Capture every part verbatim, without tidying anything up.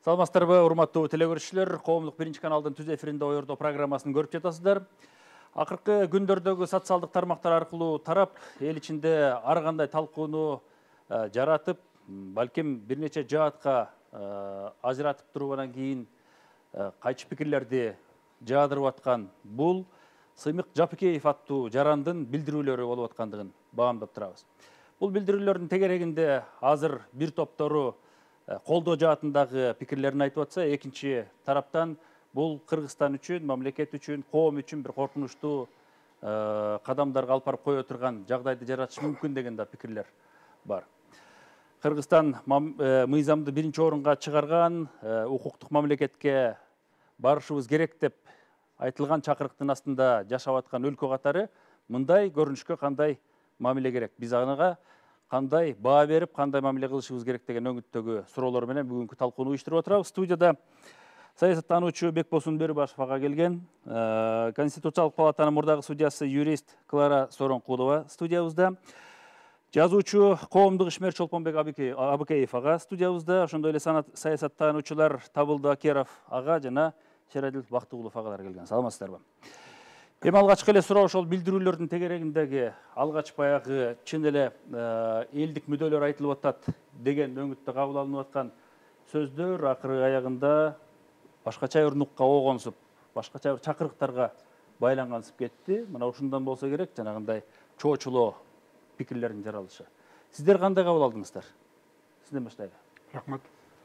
Саламатсыздарбы, урматтуу телекөрүүчүлөр, коомдук биринчи каналдын түз эфиринде ойордо программасын көрүп жатасыздар. Акыркы күндөрдөгү социалдык тармактар аркылуу тарап, эл ичинде ар кандай талкууну жаратып, балким бир нече жаатка ажыратып тургандан кийин кайчы пикирлерди жаадырып аткан бул Сыймык Жапыкеев аттуу жарандын билдирүүлөрү болуп аткандыгын баамдап турабыз. Бул билдирүүлөрдүн тегерегинде азыр бир топтору колдоо жаатындагы пикирлерин айтып атса, экинчи тараптан бул Кыргызстан үчүн, мамлекет үчүн, коом үчүн бир коркунучтуу кадамдарга алып барып кое турган жагдайды жаратышы мүмкүн деген да пикирлер бар. Кыргызстан мыйзамды биринчи орунга чыгарган, укуктук мамлекетке барышыбыз керек деп айтылган чакырыктын астында жашап аткан өлкө катары мындай көрүнүшкө кандай мамиле керек? Биз анага кандай баа берип, кандай мамиле кылышыбыз керек деген өңүттөгү суроолор менен бүгүнкү талкууну уюштуруп отурабыз. Студияда саясаттануучу Бекбосун Бөрүбашев ага келген, Конституциялык палатанын мурдагы судьясы юрист Клара Соронкулова студиябызда, жазуучу, коомдук ишмер Чолпонбек Абыкеев ага студиябызда, ошондой эле саясаттануучулар Табылды Акеров ага жана Шерадил Бактыгулов агалар келген. Саламатсыздарбы? Эми алгачкы эле суроо ошол билдирүүлөрдүн тегерегиндеги алгач баягы чын эле элдик мүдөлөр айтылып атат деген өңүттө кабыл алынып аткан сөздөр акыры аягында башкача бир нукка огонсуп, башкача бир чакырыктарга байлангансып кетти. Мына ушундан болсо керек, жанагындай чоочулоо пикирлердин жаралышы. Сиздер кандай кабыл алдыңыздар? Сизден баштайлы. Рахмат.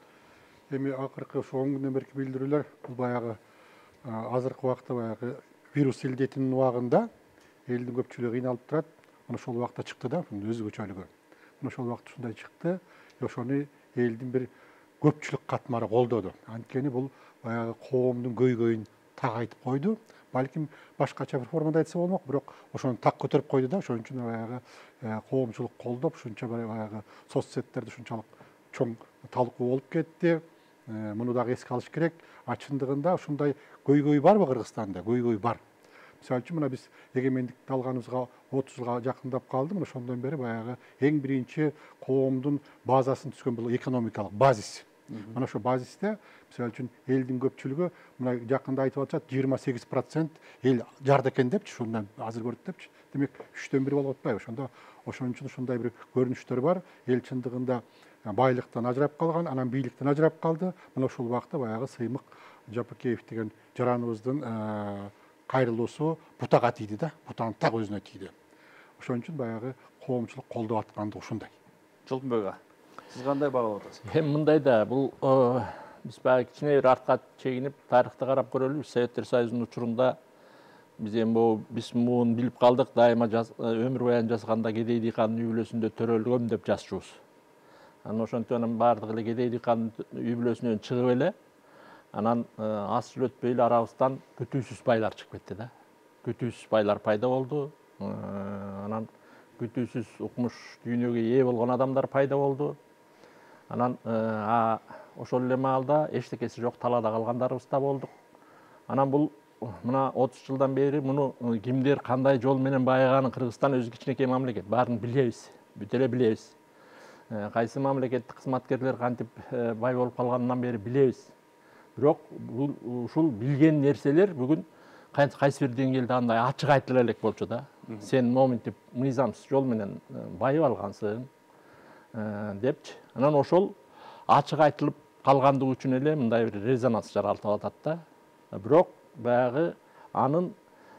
Эми акыркы ошо он күндөн берки билдирүүлөр бул баягы азыркы убакта баягы вирус илдетинин убагында элдин көпчүлүгү кыйналып турат. Мына ошол убакта чыкты да, өзгөчөлүгү. Мына ошол убакта ушундай чыкты. Ошону элдин бир көпчүлүк катмары колдоду. Анткени бул баягы коомдун көйгөйүн так айтып койду. Балким башкача бир формада айтса болмок, бирок ошону так көтөрүп койду да. Ошон үчүн баягы коомчулук колдоп, ушунча баягы соц сеттерде ушунчалык чоң талкуу болуп кетти. Муну дагы эске алыш керек. А чындыгында ушундай көйгөй барбы Кыргызстанда? Көйгөй бар. Мисалы үчүн мына биз эгемендикти алганыбызга отуз жылга жакындап калды. Мына ошондон бери баягы эң биринчи коомдун базасын түзгөн бул экономикалык базис. Мына ошо базисте мисалы үчүн элдин көпчүлүгү мына жакында айтып атышат жыйырма сегиз процент эл жарды экен депчи, ушундан азыр көрдүк депчи. Демек үчтөн бир болуп атпайбы? Ошондо ошон үчүн ушундай бир көрүнүштөр бар. Эл чындыгында байлыктан ажырап калган, анан бийликтен ажырап калды. Мына ушул убакта баягы Сыймык Жапыкеев деген жараныбыздын кайрылуусу бутага тийди да, бутанын так өзүнө тийди. Ошон үчүн баягы коомчулук колдоп атканды ушундай. Чолпонбек ага, сиз кандай баалап атасыз? Эми мындай да, бул биз баягы кичине бир артка чегинип тарыхты карап көрөлү. Советтер Союзунун учурунда биз эми бул биз муун билип калдык, дайыма өмүр баян жазганда кедей дыйкандын үй бүлөсүндө төрөлгөм деп жазчубуз. Анан ошентип анан баардыгы эле кедей дыйкандын үй бүлөсүнөн чыгып эле, анан аз жыл өтпөй эле арабыздан күтүүсүз байлар чыгып кетти да. Күтүүсүз байлар пайда болду. Анан күтүүсүз укмуш дүйнөгө ээ болгон адамдар пайда болду. Анан ошол эле маалда эчтекеси жок талаада калгандарыбыз да болдук. Анан бул мына отуз жылдан бери муну кимдер кандай жол менен байыганын Кыргызстан өзү кичинекей мамлекет, баарын билебиз, бүт эле билебиз. Кайсы мамлекеттик кызматкерлер кантип бай болуп калганынан бери билебиз. Бирок бул ушул билген нерселер бүгүн кайсы бир деңгээлде андай ачык айтыла элек болчу да. Сен моминтип мыйзамсыз жол менен байып алгансың депчи. Анан ошол ачык айтылып калгандыгы үчүн эле мындай бир резонанс жаралып атат да. Бирок баягы анын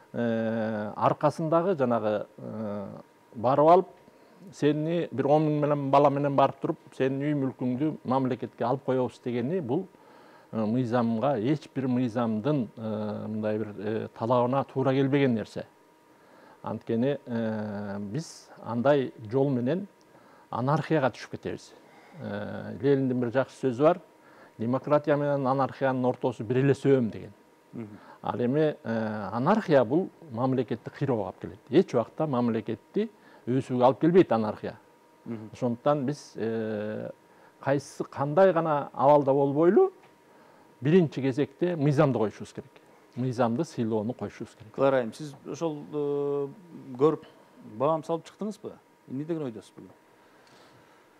аркасындагы жанагы барып алып, сени бир он миң менен бала менен барып туруп, сенин үй мүлкүңдү мамлекетке алып коебуз дегени бул мыйзамга, эч бир мыйзамдын мындай бир талабына туура келбеген нерсе. Анткени биз андай жол менен анархияга түшүп кетебиз. Лениндин бир жакшы сөзү бар: демократия менен анархиянын ортосу бир эле сөөм деген. Ал эми анархия бул мамлекетти кыйроого алып келет. Эч убакта мамлекетти өсүүгө алып келбейт анархия. Ошондуктан биз кайсы кандай гана абалда болбойлу, биринчи кезекте мыйзамды коюшубуз керек. Мыйзамды сыйлоону коюшубуз керек. Клара айым, сиз ошол көрүп баам салып чыктыңызбы? Эмне деген ойдосуз бүгүн?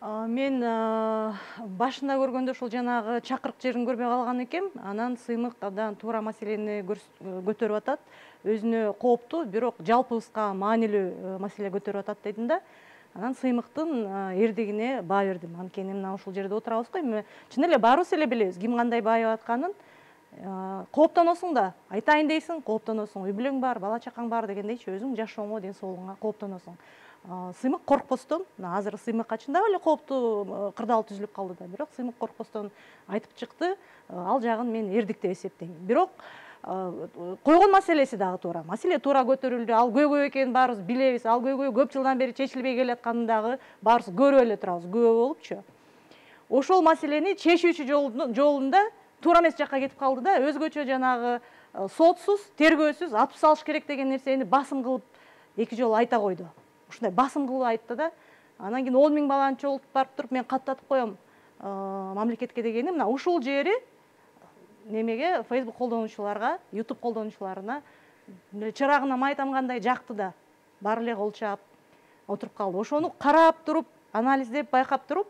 Мен башында көргөндө ушул жанагы чакырык жерин көрбөй калган экем. Анан сыймык абдан туура маселени көтөрүп атат. Өзүнө кооптуу, бирок жалпыбызга маанилүү маселе көтөрүп атат дедим да. Анан сыймыктын эрдигине баа бердим. Анткени мына ушул жерде отурабыз го. Эми чын эле баарыбыз эле билебиз ким кандай байып атканын. Кооптоносуң да, айтайын дейсиң, кооптоносуң. Үй бүлөң бар, бала чакаң бар дегендейчи, өзүң жашооңо, ден соолугуңа кооптоносуң. Сыймык коркпостон, азыр сыймыкка чындап эле кооптуу кырдаал түзүлүп калды да, бирок сыймык коркпостон айтып чыкты. Ал жагын мен эрдик деп эсептейм. Бирок койгон маселеси дагы туура. Маселе туура көтөрүлдү. Ал көйгөй экенин баарыбыз билебиз. Ал көйгөй көп жылдан бери чечилбей келатканын дагы баарыбыз көрүп эле турабыз, күбө болупчу. Ошол маселени чечүүчү жолунда туура эмес жакка кетип калды да, өзгөчө жанагы сотсуз, тергөөсүз атып салыш керек деген нерсени басым кылып эки жолу айта койду. Ушундай басым кылып айтты да. Анан кийин он миң баланы чогултуп барып туруп мен каттатып коем мамлекетке дегени мына ушул жери немеге Facebook колдонуучуларга, YouTube колдонуучуларына чырагына май тамгандай жакты да. Баары эле кол чаап отуруп калды. Ошону карап туруп, анализдеп, байкап туруп,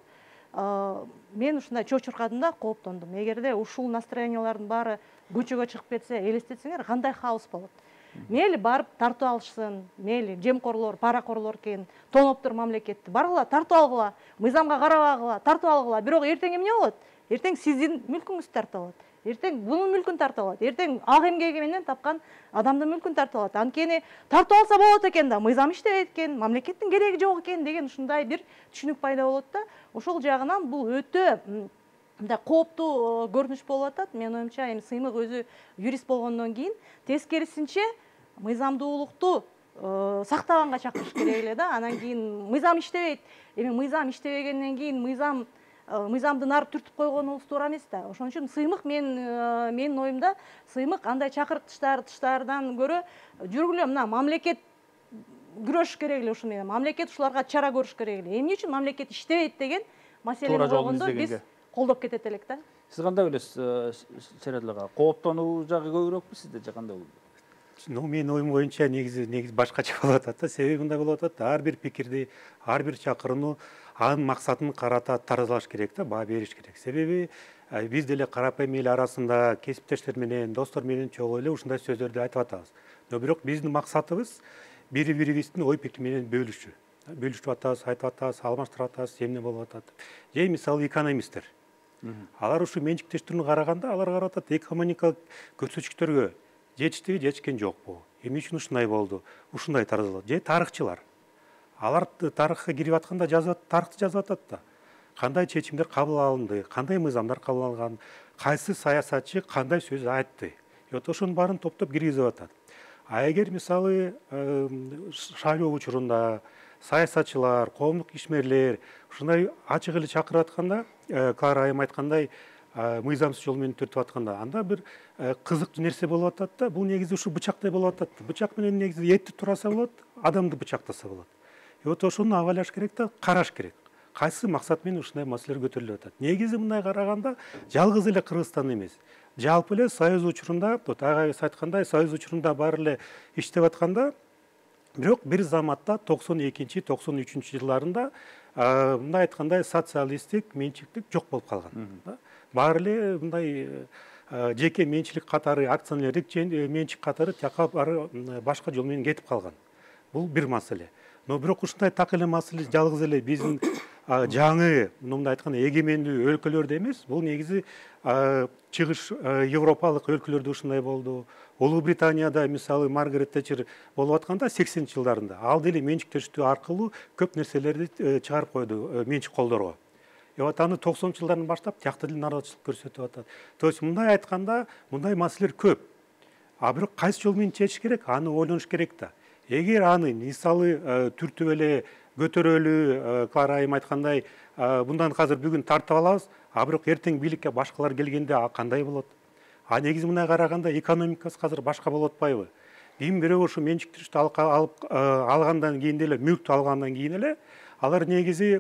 мен ушундай чочуркадым да, кооптондум. Эгерде ушул настроениялардын баары көчөгө чыгып кетсе, элестетсеңер, кандай хаос болот. Мейли барып тартып алышсын, мейли жемкорлор, паракорлор экен, тоноптур мамлекетти. Баргыла, тартып алгыла, мыйзамга карабагыла, тартып алгыла. Бирок эртең эмне болот? Эртең сиздин мүлкүңүздү тартып алат. Эртең бунун мүлкүн тартып алат. Эртең ак эмгеги менен тапкан адамдын мүлкүн тартып алат. Анткени тартып алса болот экен да, мыйзам иштебейт экен, мамлекеттин кереги жок экен деген ушундай бир түшүнүк пайда болот да. Ошол жагынан бул өтө мындай кооптуу көрүнүш болуп атат. Менин оюмча, эми сыймык өзү юрист болгондон кийин тескерисинче мыйзамдуулукту сактаганга чакырыш керек эле да. Анан кийин мыйзам иштебейт. Эми мыйзам иштебегенден кийин мыйзам мыйзамдын ары түртүп койгонубуз туура эмес да. Ошон үчүн сыймык мен менин оюмда сыймык андай чакыртыштар тыштардан көрө жүргүлө мына мамлекет күрөшүш керек эле ушу менен. Мамлекет ушуларга чара көрүш керек эле. Эмне үчүн мамлекет иштебейт деген маселени койгондо биз колдоп кетет элек да. Сиз кандай билесиз, Серадыл ага? Кооптонуу жагы көбүрөкпү сизде же кандай болду? Ну, менин оюм боюнча негизи негизи башкача болуп атат да. Себеби мындай болуп атат, ар бир пикирди, ар бир чакырууну анын максатын карата таразалаш керек да, баа бериш керек. Себеби биз деле карапайым эл арасында кесиптештер менен, достор менен чогуу эле ушундай сөздөрдү айтып атабыз. Но бирок биздин максатыбыз бири бирибиздин ой пикир менен бөлүшүү. Бөлүшүп атабыз, айтып атабыз, алмаштырып атабыз, эмне болуп атат. Же мисалы экономисттер. Алар ушу менчиктештирүүнү караганда, алар карап атат экономикалык көрсөткүчтөргө жетиштиби, жетишкен жокпу? Эмне үчүн ушундай болду? Ушундай таразалат. Же тарыхчылар. Алар тарыхка кирип атканда жазып, тарыхты жазып атат да. Кандай чечимдер кабыл алынды, кандай мыйзамдар кабыл алынган, кайсы саясатчы кандай сөз айтты. Вот ошонун баарын топтоп киргизип атат. А эгер мисалы шайлоо учурунда саясатчылар, коомдук ишмерлер ушундай ачык эле чакырып атканда, Клара айым айткандай, мыйзамсыз жол менен түртүп атканда, анда бир кызыктуу нерсе болуп атат да. Бул негизи ушу бычактай болуп атат. Бычак менен негизи этти тураса болот, адамды бычактаса болот. И вот ошону абайлаш керек да, караш керек. Кайсы максат менен ушундай маселелер көтөрүлүп атат. Негизи мындай караганда жалгыз эле Кыргызстан эмес. Жалпы эле Союз учурунда, вот агайыбыз айткандай, Союз учурунда баары эле иштеп атканда, бирок бир заматта токсон экинчи токсон үчүнчү жылдарында мындай айткандай социалисттик менчиктик жок болуп калган. Баары эле мындай жеке менчилик катары, акционерлик менчик катары тияка башка жол менен кетип калган. Бул бир маселе. Но бирок ушундай так эле маселе жалгыз эле биздин жаңы, мындай айтканда эгемендүү өлкөлөрдө эмес, бул негизи чыгыш европалык өлкөлөрдө ушундай болду. Улуу Британияда мисалы Маргарет Тэтчер болуп атканда сексенинчи жылдарында ал деле менчиктештүү аркылуу көп нерселерди чыгарып койду менчик колдорго. И вот аны токсонунчу жылдардан баштап тиякта деле наразычылык көрсөтүп атат. То есть мындай айтканда мындай маселелер көп. А бирок кайсы жол менен чечиш керек, аны ойлонуш керек да. Эгер аны мисалы түртүп эле көтөрөлүү, Клара айым айткандай, bundan азыр бүгүн тартып алабыз, а бирок эртең бийликке башкалар келгенде кандай болот? А негизи мындай караганда экономикасы азыр башка болуп атпайбы? Ким бирөө ушу менчиктештүү алып алгандан кийин деле, мүлктү алгандан кийин эле алар негизи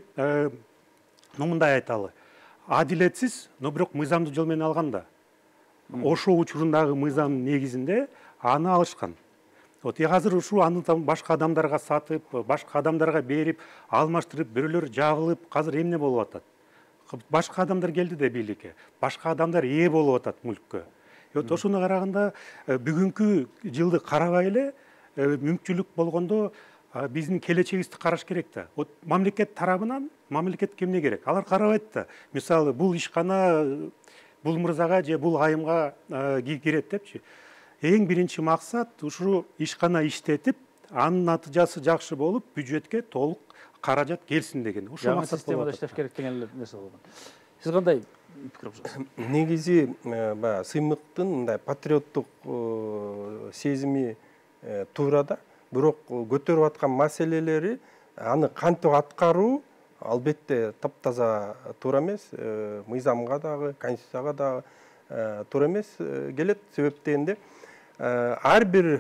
мындай айталы. Адилетсиз, но бирок мыйзамдуу жол менен алганда. Ошол учурундагы мыйзам негизинде аны алышкан. Вот азыр ушу аны башка адамдарга сатып, башка адамдарга берип, алмаштырып, бирөөлөр жабылып, азыр эмне болуп атат? Башка адамдар келди де бийликке. Башка адамдар ээ болуп атат мүлккө. Вот ошону караганда бүгүнкү жылды карабай эле мүмкүнчүлүк болгондо биздин келечегибизди караш керек да. Вот мамлекет тарабынан мамлекетке эмне керек? Алар карабайт да. Мисалы бул ишкана бул мырзага же бул айымга кирет депчи. Эң биринчи максат ушул ишкана иштетип, анын натыйжасы жакшы болуп, бюджетке толук каражат келсин деген. Ушул максат системада иштеш керек деген нерсе болгон. Сиз кандай пикир коюсуз? Негизи баягы сыймыктын мындай патриоттук сезими туура да. Бирок көтөрүп аткан маселелери аны кантип аткаруу албетте таптаза туура эмес, мыйзамга дагы, конституцияга дагы туура эмес келет. Себеп дегенде ар бир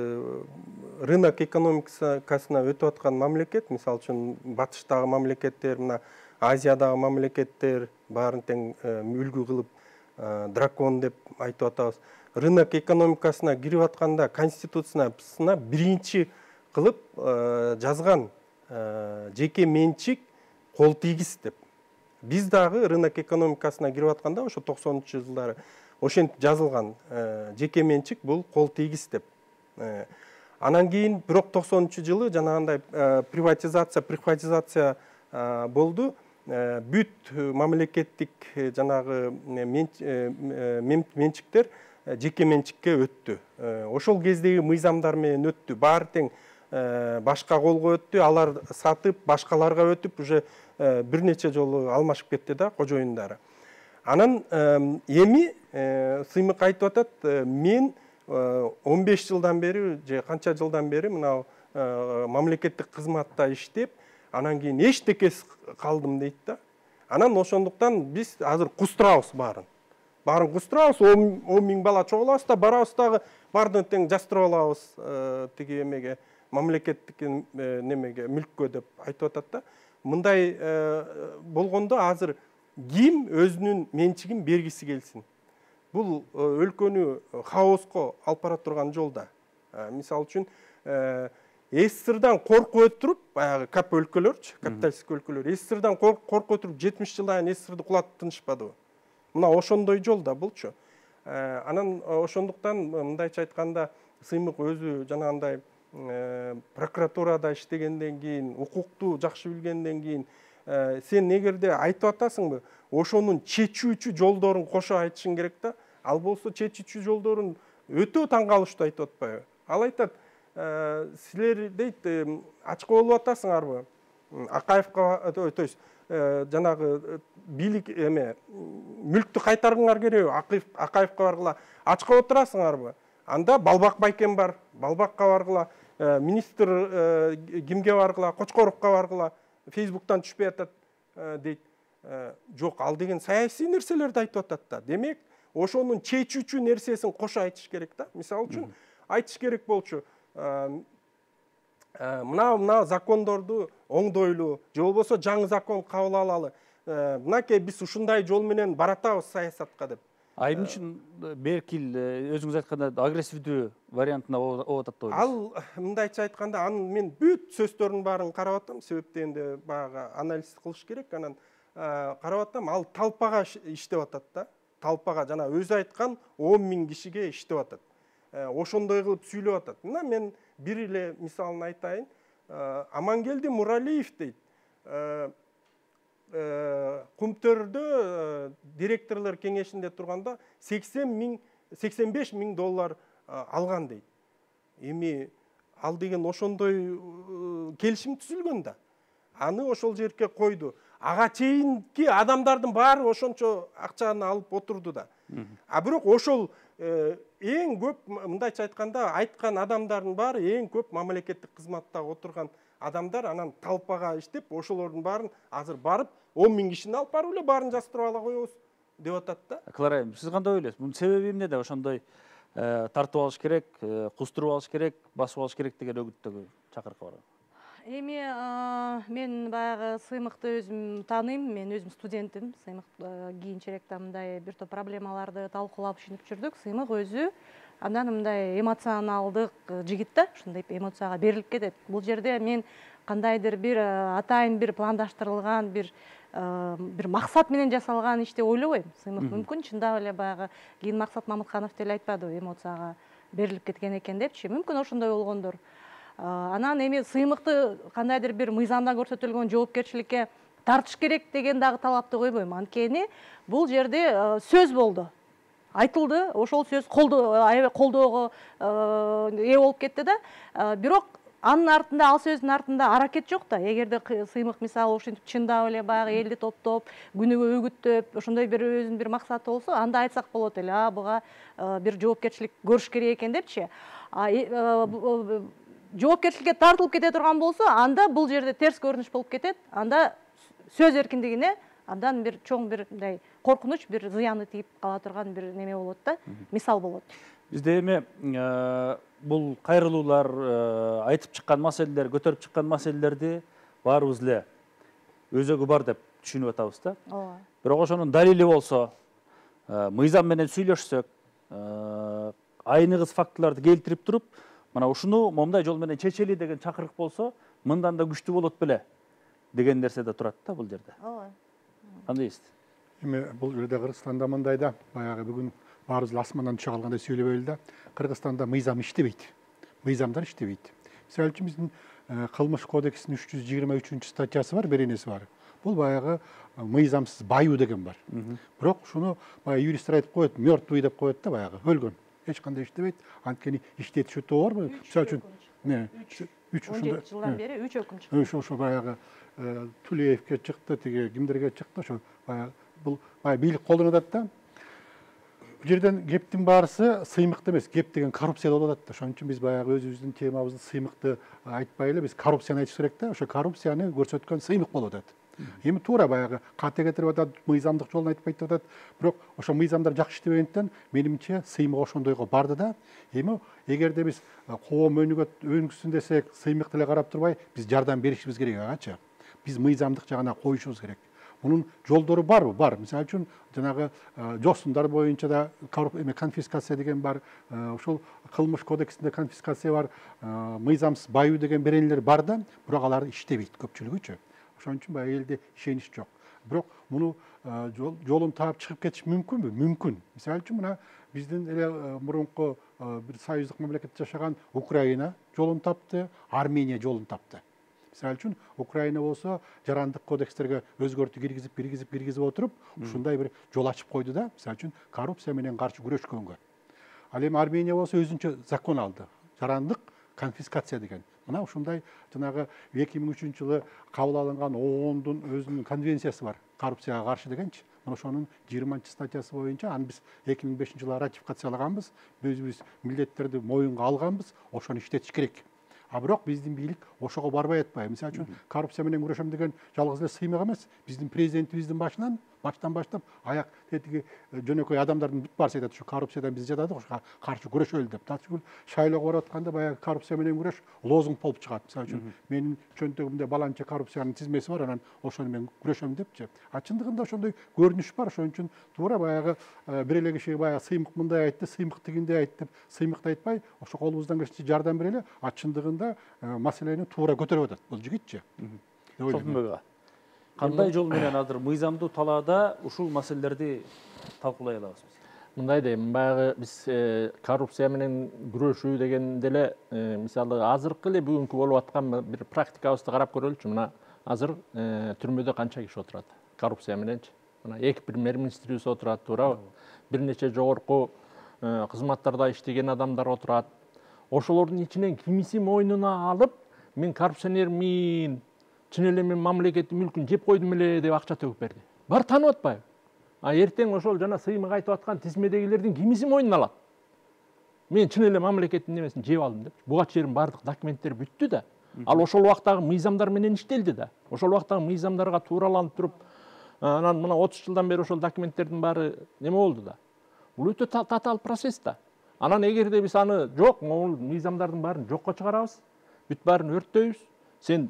рынок экономикасына өтүп аткан мамлекет, мисалы үчүн батыштагы мамлекеттер, мына Азиядагы мамлекеттер баарын тең үлгү кылып дракон деп айтып атабыз. Рынок экономикасына кирип атканда конституциясына биринчи кылып жазган жеке менчик кол тийгиз деп. Биз дагы рынок экономикасына кирип атканда ошо токсонунчу жылдары ошентип жазылган жеке менчик бул кол тийгиз деп. Анан кийин бирок токсонунчу жылы жанагындай приватизация, прихватизация болду. Бүт мамлекеттик жанагы менчиктер жеке менчикке өттү. Ошол кездеги мыйзамдар менен өттү. Баары тең башка колго өттү, алар сатып, башкаларга өтүп, уже бир нече жолу алмашып кетти да кожоюндары. Анан эми сыймык айтып атат, мен он беш жылдан бери же канча жылдан бери мына мамлекеттик кызматта иштеп, анан кийин эчтекесиз калдым дейт да. Анан ошондуктан биз азыр кустурабыз баарын. Баарын кустурабыз, он миң бала чогулабыз да, барабыз дагы баардыгын тең жастырып алабыз тиги эмеге, мамлекеттик немеге, мүлккө деп айтып атат да. Мындай болгондо азыр ким өзүнүн менчигин бергиси келсин. Бул өлкөнү хаоско алып бара турган жолда. Мисалы үчүн СССРдан коркуп өтүрүп, баягы кап өлкөлөрчү, капиталисттик өлкөлөр СССРдан коркуп өтүрүп жетимиш жылдан кийин СССРди кулатып тынышпадыбы? Мына ошондой жол да булчу. Анан ошондуктан мындайча айтканда сыймык өзү жанагындай прокуратурада иштегенден кийин, укукту жакшы билгенден кийин сен эгерде айтып атасыңбы, ошонун чечүүчү жолдорун кошо айтышың керек да. Ал болсо чечүүчү жолдорун өтө таң калыштуу айтып атпайбы? Ал айтат, силер дейт, ачка болуп атасыңарбы? Акаевка, то есть жанагы бийлик эме мүлктү кайтаргыңар керекпи? Акаевка баргыла ачка отурасыңарбы? Анда Балбак Байкен бар, Балбакка баргыла, министр кимге баргыла, Кочкоровко баргыла, Фейсбуктан түшпөй атат дейт. Жок, ал деген саясий нерселерди айтып атат да. Демек, ошонун чечүүчү нерсесин кошо айтыш керек да. Мисалы үчүн айтыш керек болчу. Мына мына закондорду оңдойлу, же болбосо жаңы закон кабыл алалы. Мынакей биз ушундай жол менен баратабыз саясатка деп. А эмне үчүн Беркил өзүңүз айтканда агрессивдүү вариантына ооп атат деп ойлойсуз? Ал мындайча айтканда анын мен бүт сөздөрүнүн баарын карап атам, себеп дегенде баягы анализ кылыш керек. Анан карап атам, ал талпага иштеп атат да. Талпага жана өзү айткан он миң кишиге иштеп атат. Ошондой кылып сүйлөп атат. Мына мен бир эле мисалын айтайын. Амангелди Муралиев дейт. Кумтөрдө директорлор кеңешинде турганда сексен беш миң доллар алган дейт. Эми ал деген ошондой келишим түзүлгөн да. Аны ошол жерге койду. Ага чейинки адамдардын баары ошончо акчаны алып отурду да. А бирок ошол эң көп, мындайча айтканда, айткан адамдардын баары эң көп мамлекеттик кызматта отурган адамдар, анан талпага иштеп, ошолордун баарын азыр барып он миң кишини алып барып эле баарын жастырып ала коебуз деп атат да. Клара, сиз кандай ойлойсуз? Мунун себеби эмнеде ошондой тартып алыш керек, кустуруп алыш керек, басып алыш керек деген өгүттөгү чакырык бар? эми мен баягы сыймыкты өзүм тааныйм, мен өзүм студентим. Сыймык кийинчерээк да мындай бир топ проблемаларды талкуулап түшүнүп жүрдүк. Сыймык өзү андан мындай эмоционалдык жигит да, ушундай эмоцияга берилип кетет. Бул жерде мен кандайдыр бир атайын бир пландаштырылган бир бир максат менен жасалган иш деп ойлобойм. Сыймык мүмкүн чындап эле баягы кийин Максат Мамытканов деле айтпадыбы, эмоцияга берилип кеткен экен депчи. Мүмкүн ошондой болгондор. Анан эми сыймыкты кандайдыр бир мыйзамда көрсөтүлгөн жоопкерчиликке тартыш керек деген дагы талапты койбойм. Анткени бул жерде сөз болду. Айтылды, ошол сөз колдоого ээ болуп кетти да. Бирок анын артында, ал сөздүн артында аракет жок да. Эгерде сыймык мисалы ушинтип чындап эле баягы элди топтоп, күнүгө үгүттөп, ошондой бир өзүнүн бир максаты болсо, анда айтсак болот эле, а буга бир жоопкерчилик көрүш керек экен депчи. Жоопкерчиликке тартылып кете турган болсо, анда бул жерде терс көрүнүш болуп кетет. Анда сөз эркиндигине андан бир чоң бир мындай коркунуч, бир зыяны тийип кала турган бир неме болот да, мисал болот. Бизде эми бул кайрылуулар, айтып чыккан маселелер, көтөрүп чыккан маселелерди баарыбыз эле өзөгү бар деп түшүнүп атабыз да. Ооба. Бирок ошонун далили болсо, мыйзам менен сүйлөшсөк, айныгыс фактыларды келтирип туруп, мына ушуну момундай жол менен чечели деген чакырык болсо, мындан да күчтүү болот беле деген нерсе да турат да бул жерде. Ооба. Кандай дейсиз? Эми бул жерде Кыргызстанда мындай да, баягы бүгүн баарыбыз асмандан түшө калгандай сүйлөбөйлү да. Кыргызстанда мыйзам иштебейт. Мыйзамдар иштебейт. Мисалы үчүн биздин кылмыш кодексинин үч жүз жыйырма үчүнчү статьясы бар, беренеси бар. Бул баягы мыйзамсыз баюу деген бар. Бирок ушуну баягы юристтер айтып коет, мертвый деп коет да, баягы өлгөн. Эч кандай иштебейт. Анткени иштетиш өтө оор. Мисалы үчүн он жети жылдан бери үч өкүнчү. Ошо ошо баягы Тулеевке чыкты, тиги кимдерге чыкты, ошо баягы бул баягы бийлик колдонуп атат да. Бул жерден кептин баарысы сыймыкты эмес, кеп деген коррупцияда болуп атат да. Ошон үчүн биз баягы өзүбүздүн темабызды сыймыкты айтпай эле биз коррупцияны айтыш керек да. Ошо коррупцияны көрсөткөн сыймык болуп атат. Эми туура баягы кате кетирип атат, мыйзамдык жолун айтпайт деп атат. Бирок ошо мыйзамдар жакшы иштебегендиктен менимче сыймык ошондойго барды да. Эми эгерде биз коом өнүгөт, өнүксүн десек, сыймык деле карап турбай, биз жардам беришибиз керек агачы. Биз мыйзамдык жагына коюшубуз керек. Мунун жолдору барбы? Бар. Мисалы үчүн жанагы жосундар боюнча да конфискация деген бар. Ошол кылмыш кодексинде конфискация бар. Мыйзамсыз баюу деген беренелер бар да, бирок алар иштебейт көпчүлүгүчү. Ошон үчүн баягы элде ишенич жок. Бирок муну жолун таап чыгып кетиш мүмкүнбү? Мүмкүн. Мисалы үчүн мына биздин эле мурунку бир союздук мамлекетте жашаган Украина жолун тапты, Армения жолун тапты. Мисалы үчүн Украина болсо жарандык кодекстерге өзгөртүү киргизип, киргизип, киргизип отуруп, ушундай бир жол ачып койду да, мисалы үчүн коррупция менен каршы күрөшкөнгө. Ал эми Армения болсо өзүнчө закон алды. Жарандык конфискация деген. Мына ушундай жанагы эки миң үчүнчү жылы кабыл алынган ООНдун өзүнүн конвенциясы бар, коррупцияга каршы дегенчи. Мына ошонун жыйырманчы статьясы боюнча аны биз эки миң бешинчи жылы ратификациялаганбыз, өзүбүз милдеттерди моюнга алганбыз, ошону иштетиш керек. А бирок биздин бийлик ошого барбай атпайбы. Мисалы үчүн коррупция менен күрөшөм деген жалгыз эле сыймык эмес. Биздин президентибиздин башынан баштан баштап аяк тетиги жөнөкөй адамдардын бүт баарысы айтат, ушу коррупциядан биз жатадык, ошого каршы күрөшөлү деп. Татүгүл шайлоого барып атканда баягы коррупция менен күрөш лозунг болуп чыгат. Мисалы үчүн менин чөнтөгүмдө баланча коррупциянын тизмеси бар, анан ошону мен күрөшөм депчи. А чындыгында ошондой көрүнүш бар. Ошон үчүн туура баягы бир эле киши баягы сыймык мындай айтты, сыймык тигиндей айтты деп сыймыкты айтпай, ошо колубуздан келишинче жардам берели. А чындыгында маселени туура көтөрүп атат бул жигитчи. Толтунбек ага, кандай жол менен азыр мыйзамдуу талаада ушул маселелерди талкуулай алабыз биз? Мындай дейм, баягы биз коррупция менен күрөшүү дегенде эле мисалы азыркы эле бүгүнкү болуп аткан бир практикабызды карап көрөлүчү. Мына азыр түрмөдө канча киши отурат коррупция мененчи? Мына эки премьер-министрибиз отурат, туурабы? Бир нече жогорку кызматтарда иштеген адамдар отурат. Ошолордун ичинен кимиси мойнуна алып, мен коррупционермин, чын эле мен мамлекеттин мүлкүн жеп койдум эле деп акча төгүп берди. Бар таанып атпайбы? А эртең ошол жана сыймык айтып аткан тизмедегилердин кимиси мойнуна алат? Мен чын эле мамлекеттин немесин жеп алдым деп. Буга чейин бардык документтер бүттү да. Ал ошол убактагы мыйзамдар менен иштелди да. Ошол убактагы мыйзамдарга туураланып туруп, анан мына отуз жылдан бери ошол документтердин баары неме болду да. Бул өтө татаал процесс да. Анан эгерде биз аны жок, могул мыйзамдардын баарын жокко чыгарабыз, бүт баарын өрттөйбүз, сен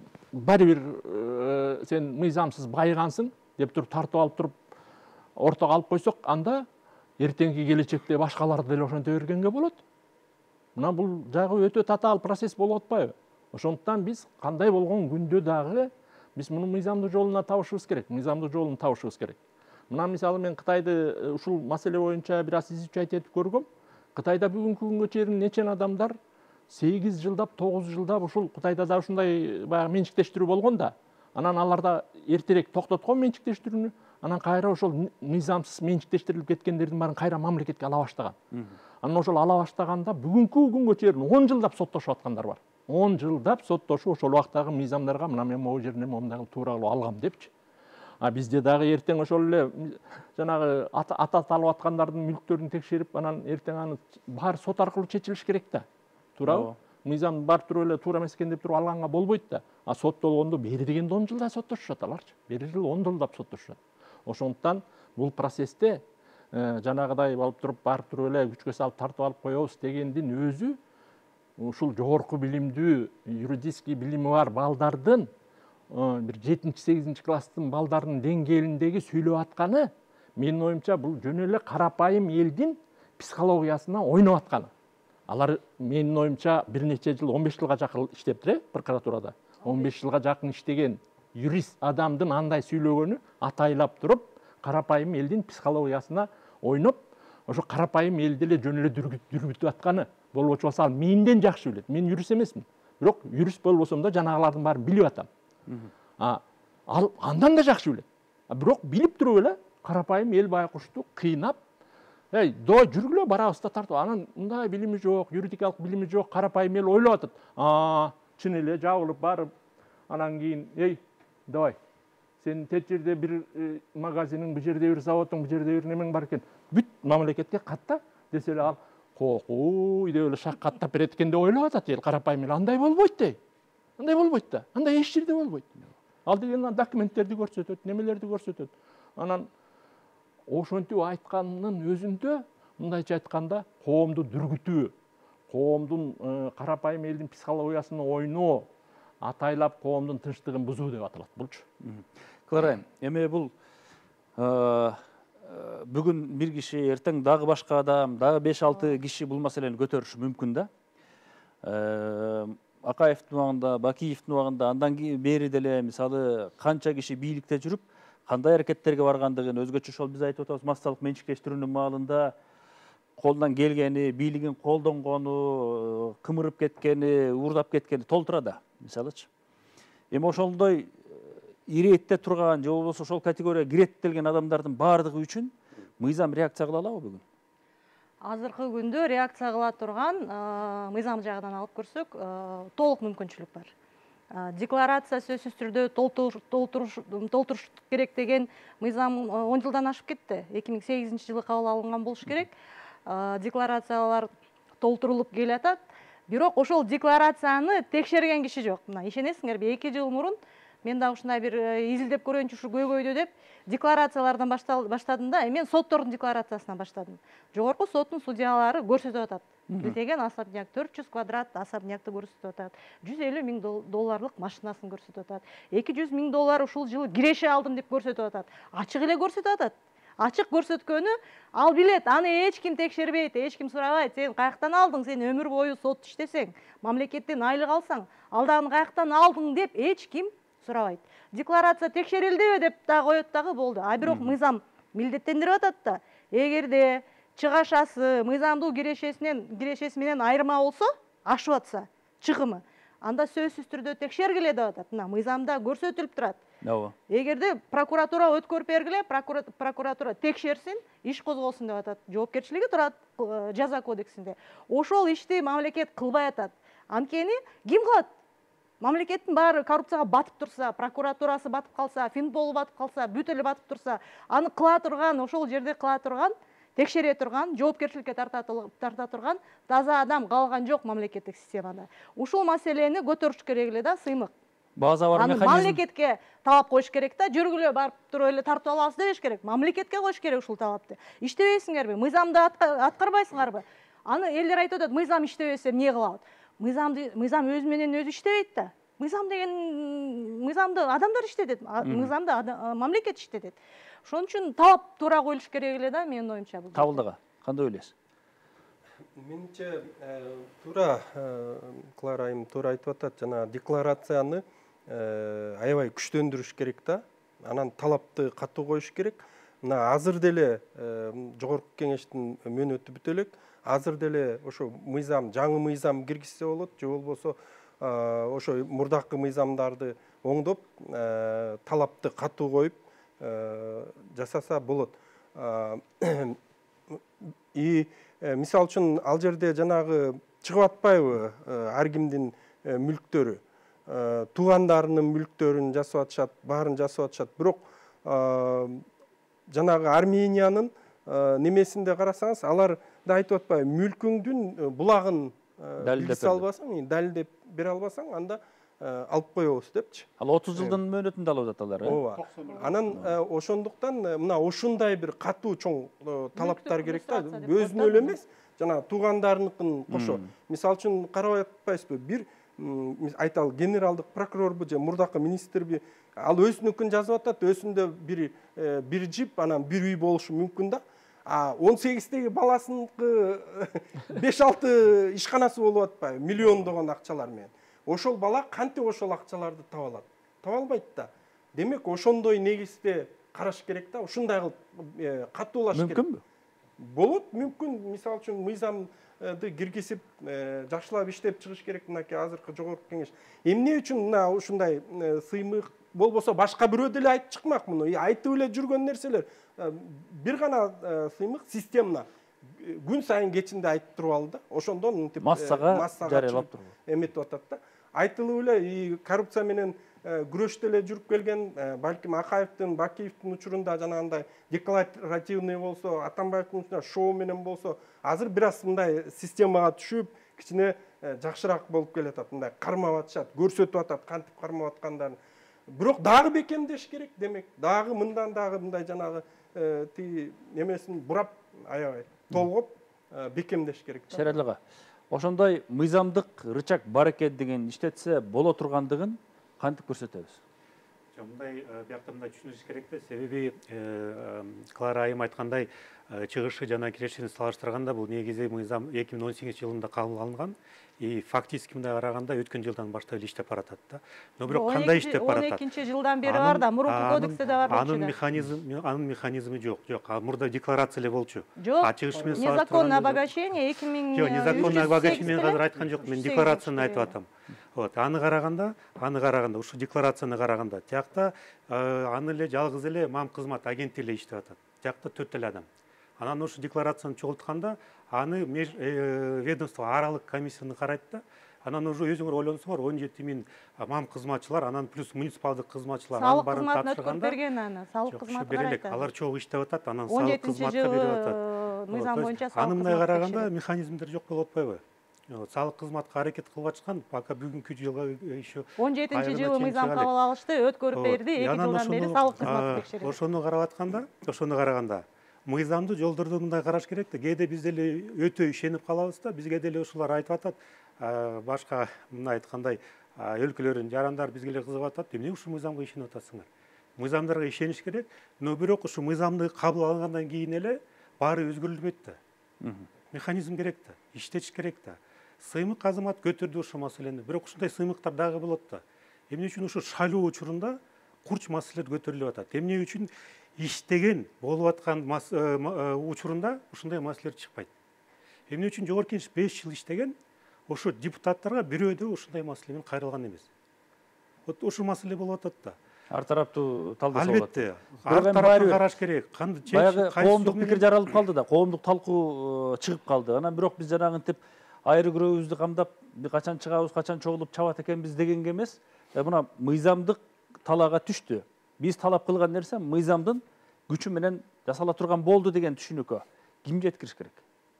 бәрібір сен мыйзамсыз байығансың деп тұрып тартып алып тұрып ортаға алып қойсақ, анда ертеңгі келешекте башқаларды деле ошонтө бергенге болот. Мына бул жагы өтө татаал процесс болуп атпайбы? Ошондуктан биз кандай болгон күндө дагы биз муну мыйзамдуу жолуна табышыбыз керек, мыйзамдуу жолун табышыбыз керек. Мына мисалы мен Кытайды ушул маселе боюнча бир аз изучать этип көргөм. Кытайда бүгүнкү күнгө чейин нечен адамдар сегиз жылдап, тогуз жылдап ушул Кытайда да ушундай баягы менчиктештирүү болгон да. Анан аларда эртерээк токтоткон менчиктештирүүнү, анан кайра ошол мыйзамсыз менчиктештирилип кеткендердин баарын кайра мамлекетке ала баштаган. Анан ошол ала баштаганда бүгүнкү күнгө чейин он жылдап соттошуп аткандар бар. он жылдап соттошуп ошол убактагы мыйзамдарга мына мен могу жерине момундагы туура кылып алгам депчи. А бизде дагы эртең ошол эле жанагы ата аталып аткандардын мүлктөрүн текшерип, анан эртең аны баары сот аркылуу чечилиш керек да. Туурабы? Мыйзам барып туруп эле туура эмес экен деп туруп алганга болбойт да. А соттолгондо бери дегенде он жылда соттошушат аларчы. Бери жыл он жылдап соттошушат. Ошондуктан бул процессте жанагыдай болуп туруп барып туруп эле күчкө салып тартып алып коебуз дегендин өзү ушул жогорку билимдүү, юридический билими бар балдардын бир жетинчи сегизинчи класстын балдарынын деңгээлиндеги сүйлөп атканы, менин оюмча бул жөн эле карапайым элдин психологиясына ойноп атканы. Алар менин оюмча бир нече жыл, он беш жылга жакын иштептир, э, прокуратурада. он беш жылга жакын иштеген юрист адамдын андай сүйлөгөнү атайлап туруп, карапайым элдин психологиясына ойноп, ошо карапайым элди эле жөн эле дүргүтүп атканы. Болбочу болсо ал менден жакшы билет. Мен юрист эмесмин. Бирок юрист болбосом да жанагылардын баарын билип атам. А ал андан да жакшы билет. Бирок билип туруп эле карапайым эл байкушту кыйнап, эй, доо жүргүлө барабыз да тартып, анан мындай билими жок, юридикалык билими жок, карапайым эл ойлоп атат. А, чын эле жабылып барып, анан кийин, эй, давай, сен тет жерде бир магазиниң, бу жерде бир заводуң, бу жерде бир немең бар экен. Бүт мамлекетке катта десе эле ал кокуй деп эле шаккаттап берет экен деп ойлоп атат эл карапайым эл. Андай болбойт дей. Андай болбойт да. Андай эч жерде болбойт. Ал деген документтерди көрсөтөт, немелерди көрсөтөт. Анан ошентип айтканынын өзүндө, мындайча айтканда, коомду дүргүтүү, коомдун карапайым элдин психологиясына ойноо, атайлап коомдун тынчтыгын бузуу деп аталат булчу. Клара, эми бул бүгүн бир киши, эртең дагы башка адам, дагы беш алты киши бул маселени көтөрүшү мүмкүн да. Акаевдин убагында, Бакиевдин убагында, андан бери деле мисалы канча киши бийликте жүрүп, кандай аракеттерге баргандыгын, өзгөчө ошол биз айтып атабыз, массалык менчиктештирүүнүн маалында колунан келгени, бийлигин колдонгону, кымырып кеткени, уурдап кеткени толтурада, мисалычы. Эми ошондой иретте турган, же болбосо ошол категорияга кирет делген адамдардын баардыгы үчүн мыйзам реакция кыла алабы бүгүн? Азыркы күндө реакция кыла турган мыйзам жагынан алып көрсөк, толук мүмкүнчүлүк бар. Декларация сөзсүз түрдө толтуруш керек деген мыйзам он жылдан ашып кетти. эки миң сегизинчи жылы кабыл алынган болуш керек. Декларациялар толтурулуп келатат. Бирок ошол декларацияны текшерген киши жок. Мына ишенесиңерби, эки жыл мурун мен дагы ушундай бир изилдеп көрөйүнчү ушу көйгөйдү деп декларациялардан баштадым да, мен соттордун декларациясынан баштадым. Жогорку соттун судьялары көрсөтүп атат. Билтеген особняк төрт жүз квадрат особнякты көрсөтүп атат. жүз элүү миң долларлык машинасын көрсөтүп атат. эки жүз миң доллар ушул жылы киреше алдым деп көрсөтүп атат. Ачык эле көрсөтүп атат. Ачык көрсөткөнү ал билет, аны эч ким текшербейт, эч ким сурабайт. Сен каяктан алдың? Сен өмүр бою сот иштесең, мамлекеттен айлык алсаң, алдагы каяктан алдың деп эч ким сурабайт. Декларация текшерилдиби деп дагы коет дагы болду. А бирок мыйзам милдеттендирип атат да. Эгерде чыгашасы мыйзамдуу кирешесинен кирешеси менен айырма болсо, ашып атса чыгымы, анда сөзсүз түрдө текшергиле деп атат. Мына мыйзамда көрсөтүлүп турат. Ооба. Эгерде прокуратура өткөрүп бергиле, прокуратура текшерсин, иш козголсун деп атат. Жоопкерчилиги турат жаза кодексинде. Ошол ишти мамлекет кылбай атат. Анткени ким кылат? Мамлекеттин баары коррупцияга батып турса, прокуратурасы батып калса, Финпол батып калса, бүт эле батып турса, аны кыла турган, ошол жерде кыла турган, текшере турган, жоопкерчиликке тарта турган таза адам калган жок мамлекеттик системада. Ушул маселени көтөрүш керек эле да, сыймык. База бар механизм. Мамлекетке талап коюш керек да, жүргүлө барып туруп эле тартып алабыз дебеш керек. Мамлекетке коюш керек ушул талапты. Иштебейсиңерби? Мыйзамды аткарбайсыңарбы? Аны элдер айтып атат, мыйзам иштебесе эмне кылабыз? Мыйзам мыйзам өзү менен өзү иштебейт да. мыйзам деген мыйзамды адамдар иштетет, мыйзамды мамлекет иштетет. Ошон үчүн талап туура коюлуш керек эле да, менин оюмча. Табылдыга кандай ойлойсуз? Менимче туура Клара айым туура айтып атат, жана декларацияны аябай күчтөндүрүш керек да. Анан талапты катуу коюш керек. Мына азыр деле жогорку кеңештин мөөнөтү бүтө элек. Азыр деле ошо мыйзам, жаңы мыйзам киргизсе болот, же болбосо ошо мурдакы мыйзамдарды оңдоп, талапты катуу коюп жасаса болот. И мисалы үчүн ал жерде жанагы чыгып атпайбы ар кимдин мүлктөрү, туугандарынын мүлктөрүн жасап атышат, баарын жасап атышат. Бирок жанагы Армениянын немесинде карасаңыз, алар да айтып атпайбы, мүлкүңдүн булагын билдире албасаң, далилдеп бере албасаң, анда алып коебуз депчи. Ал отуз жылдын мөөнөтүндө алып аталар, э? Ооба. Анан ошондуктан мына ушундай бир катуу чоң талаптар керек да, өзүнө эле эмес, жана туугандарыныкын кошо. Мисалы үчүн карабай атпайсызбы, бир айталы генералдык прокурорбу же мурдакы министрби, ал өзүнүкүн жазып атат, өзүндө бир бир жип, анан бир үй болушу мүмкүн да. А он сегиздеги баласыныкы беш алты ишканасы болуп атпайбы, миллиондогон акчалар менен. Ошол бала кантип ошол акчаларды таба алат? Таба албайт да. Демек, ошондой негизде караш керек да, ушундай кылып катуулаш керек. Мүмкүнбү? Болот, мүмкүн. Мисалы үчүн мыйзамды киргизип, жакшылап иштеп чыгыш керек мынакей азыркы жогорку кеңеш. Эмне үчүн мына ушундай сыймык болбосо башка бирөө деле айтып чыкмак муну. Айтып эле жүргөн нерселер. Бир гана сыймык системна күн сайын кечинде айтып туруп алды да. Ошондон мынтип массага жарыялап туруп эметип атат да. Айтылып эле коррупция менен күрөштө эле жүрүп келген, балким Акаевдин, Бакиевдин учурунда жанагындай декларативный болсо, Атамбаевдин учурунда шоу менен болсо, азыр бир аз мындай системага түшүп, кичине жакшыраак болуп келатат. Мындай кармап атышат, көрсөтүп атат кантип кармап аткандарын. Бирок дагы бекемдеш керек, демек, дагы мындан дагы мындай жанагы тиги немесин бурап, аябай толгоп бекемдеш керек. Шералыга. Ошондой мыйзамдык рычаг бар экендигин, иштетсе боло тургандыгын кантип көрсөтөбүз? Мындай биякта мындай түшүнүш керек да, себеби Клара айым айткандай, чыгышы жана кирешини салыштырганда бул негизи мыйзам эки миң он сегизинчи жылында кабыл алынган. И фактически мындай караганда өткөн жылдан баштап эле иштеп баратат да. Но бирок кандай иштеп баратат? он экинчи жылдан бери бар да, мурунку кодексте да бар. Анын механизм, анын механизми жок, жок. А мурда декларация эле болчу. Жок. Незаконное обогащение эки миң Жок, незаконное обогащение мен азыр айткан жок, мен декларацияны айтып атам. Вот, аны караганда, аны караганда, ушу декларацияны караганда, тиякта аны эле жалгыз эле мам кызмат агенти эле иштеп атат. Тиякта төрт эле адам. Анан ушу декларацияны чогултканда, аны ведомство аралык комиссияны карайт да. Анан уже өзүңөр ойлонсоңор, он жети миң мам кызматчылар, анан плюс муниципалдык кызматчылар аны барын тапшырганда. Берген аны, салык кызматы карайт. Алар чогуу иштеп атат, анан салык кызматка берип атат. Мыйзам боюнча салык кызматы. Аны мындай караганда механизмдер жок болуп атпайбы? Салык кызматка аракет кылып атышкан, пока бүгүнкү жылга еще он жетинчи жылы мыйзам кабыл алышты, өткөрүп берди, эки жылдан бери салык кызматы текшерилет. Ошону карап атканда, ошону караганда мыйзамды жолдорду мындай караш керек да. Кээде биз деле өтө ишенип калабыз да, бизге деле ушулар айтып атат. Башка мына айткандай өлкөлөрдүн жарандар бизге эле кызыгып атат. Эмне ушул мыйзамга ишенип атасыңар? Мыйзамдарга ишениш керек, но бирок ушу мыйзамды кабыл алгандан кийин эле баары өзгөрүлбөйт да. Механизм керек да, иштетиш керек да. Сыймык азамат көтөрдү ушул маселени. Бирок ушундай сыймыктар дагы болот да. Эмне үчүн ушу шайлоо учурунда курч маселелер көтөрүлүп атат? Эмне үчүн иштеген болуп аткан учурунда ушундай маселелер чыкпайт? Эмне үчүн жогорку кеңеш беш жыл иштеген, ошо депутаттарга бирөө да ушундай маселе менен кайрылган эмес? Вот ушул маселе болуп атат да. Ар тараптуу талдаса болот. Албетте, ар тараптан караш керек. Баягы коомдук пикир жаралып калды да, коомдук талкуу чыгып калды. Анан бирок биз жанагынтип айры күрөөбүздү камдап, качан чыгабыз, качан чогулуп чабат экенбиз дегенге эмес, мына мыйзамдык талаага түштү. Биз талап кылган нерсе мыйзамдын күчү менен жасала турган болду деген түшүнүккө ким жеткириш керек?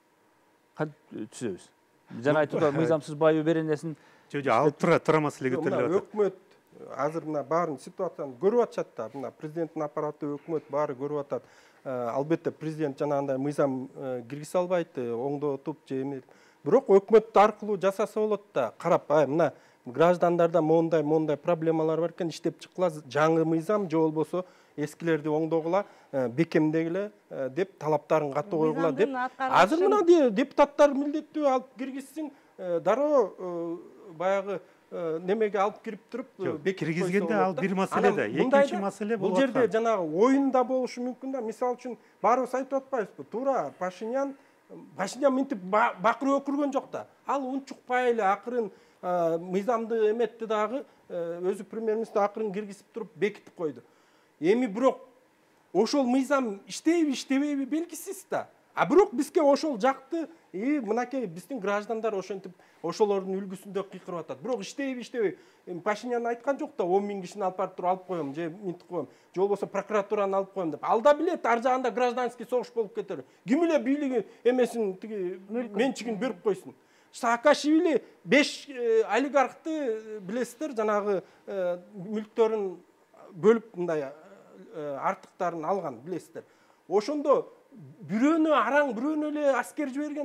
Кантип түзөбүз? Жана айтып мыйзамсыз байыбы беренесин алып тура тура маселе көтөрүлүп атат. Өкмөт азыр мына баарын ситуацияны көрүп атышат да. Мына президенттин аппараты, өкмөт баары көрүп атат. Албетте президент жанагындай мыйзам киргизе албайт, оңдотуп же эме. Бирок өкмөт аркылуу жасаса болот да. Карап, ай мына граждандарда мондай мондай проблемалар бар экен, иштеп чыккыла жаңы мыйзам же болбосо эскилерди оңдогула, бекемдегиле деп талаптарын катуу койгула деп. Азыр мына депутаттар милдеттүү алып киргизсин, дароо баягы немеге алып кирип туруп киргизгенде ал бир маселе да, экинчи маселе бул жерде жанагы оюнда болушу мүмкүн да. Мисалы үчүн баарыбыз айтып атпайбызбы? Туура Пашинян Пашинян мынтип бакырып өкүргөн жок да. Ал унчукпай эле акырын мыйзамды эметти дагы, өзү премьер-министр акырын киргизип туруп бекитип койду. Эми бирок ошол мыйзам иштейби, иштебейби белгисиз да. А бирок бизге ошол жакты, и мынакей биздин граждандар ошентип ошолордун үлгүсүндө кыйкырып атат. Бирок иштейби, иштебейби. Пашинян айткан жок да, он миң кишини алып барып туруп алып коем, же минтип коем, же болбосо прокуратураны алып коем деп. Ал да билет, ар жагында гражданский согуш болуп кетер. Ким эле бийлиги эмесин тиги менчигин берип койсун. Саакашвили беш олигархты билесиздер, жанагы мүлктөрүн бөлүп мындай артыктарын алган, билесиздер. Ошондо бирөөнү араң, бирөөнү эле аскер жиберген,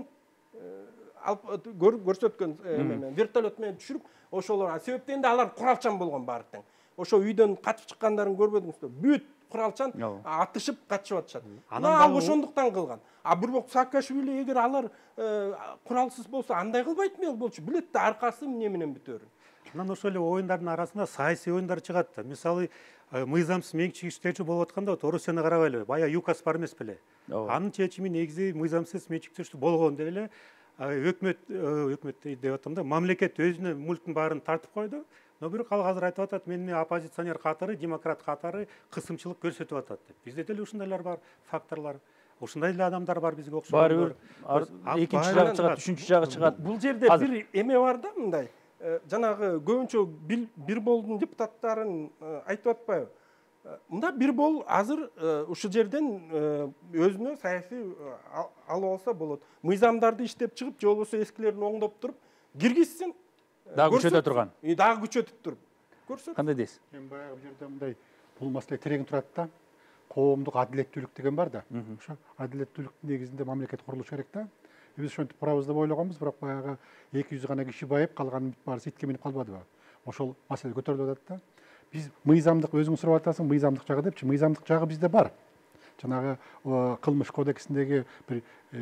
көрсөткөн эме вертолет менен түшүрүп, ошолор себептен да алар куралчан болгон баары тең. Ошо үйдөн качып чыккандарын көрбөдүңүзбү? Бүт куралчан атышып качып атышат. Ал ошондуктан кылган. А бирок Саакашвили эгер алар куралсыз болсо андай кылбайт мел болчу. Билет да аркасы эмне менен бүтөөрүн. Анан ошол эле оюндардын арасында саясий оюндар чыгат да. Мисалы, мыйзамсыз менчик иштечи болуп атканда, Орусияны карабайлы, бая ЮКАС бар эмес беле. Анын чечими негизи мыйзамсыз менчик иштечи болгон деп эле өкмөт өкмөт деп атам да, мамлекет өзүнүн мүлкүн баарын тартып койду. Но бирок ал азыр айтып атат, мен оппозиционер катары, демократ катары кысымчылык көрсөтүп атат деп. Бизде деле ушундайлар бар, факторлор. Ушундай эле адамдар бар бизге окшогон. Баары экинчи жагы чыгат, үчүнчү жагы чыгат. Бул жерде бир эме бар да, мындай. Жанагы көбүнчө бир болдун депутаттарын айтып атпайбы? Мында бир бол азыр ушул жерден өзүнө саясий алып алса болот. Мыйзамдарды иштеп чыгып, же болбосо эскилерин оңдоп туруп киргизсин. Дагы күчөтө турган. Дагы күчөтүп туруп. Көрсөт. Кандай дейсиз? Мен баягы бул жерде мындай бул маселе терең турат да. Коомдук адилеттүүлүк деген бар да. Ошо адилеттүүлүктүн негизинде мамлекет курулушу керек да. Биз ошентип барабыз деп ойлогонбуз, бирок баягы эки жүз гана киши байып, калган баарысы итке минип калбадыбы? Ошол маселе көтөрүлүп атат да. Биз мыйзамдык, өзүң сурап атасың, мыйзамдык жагы депчи, мыйзамдык жагы бизде бар. Жанагы кылмыш кодексиндеги бир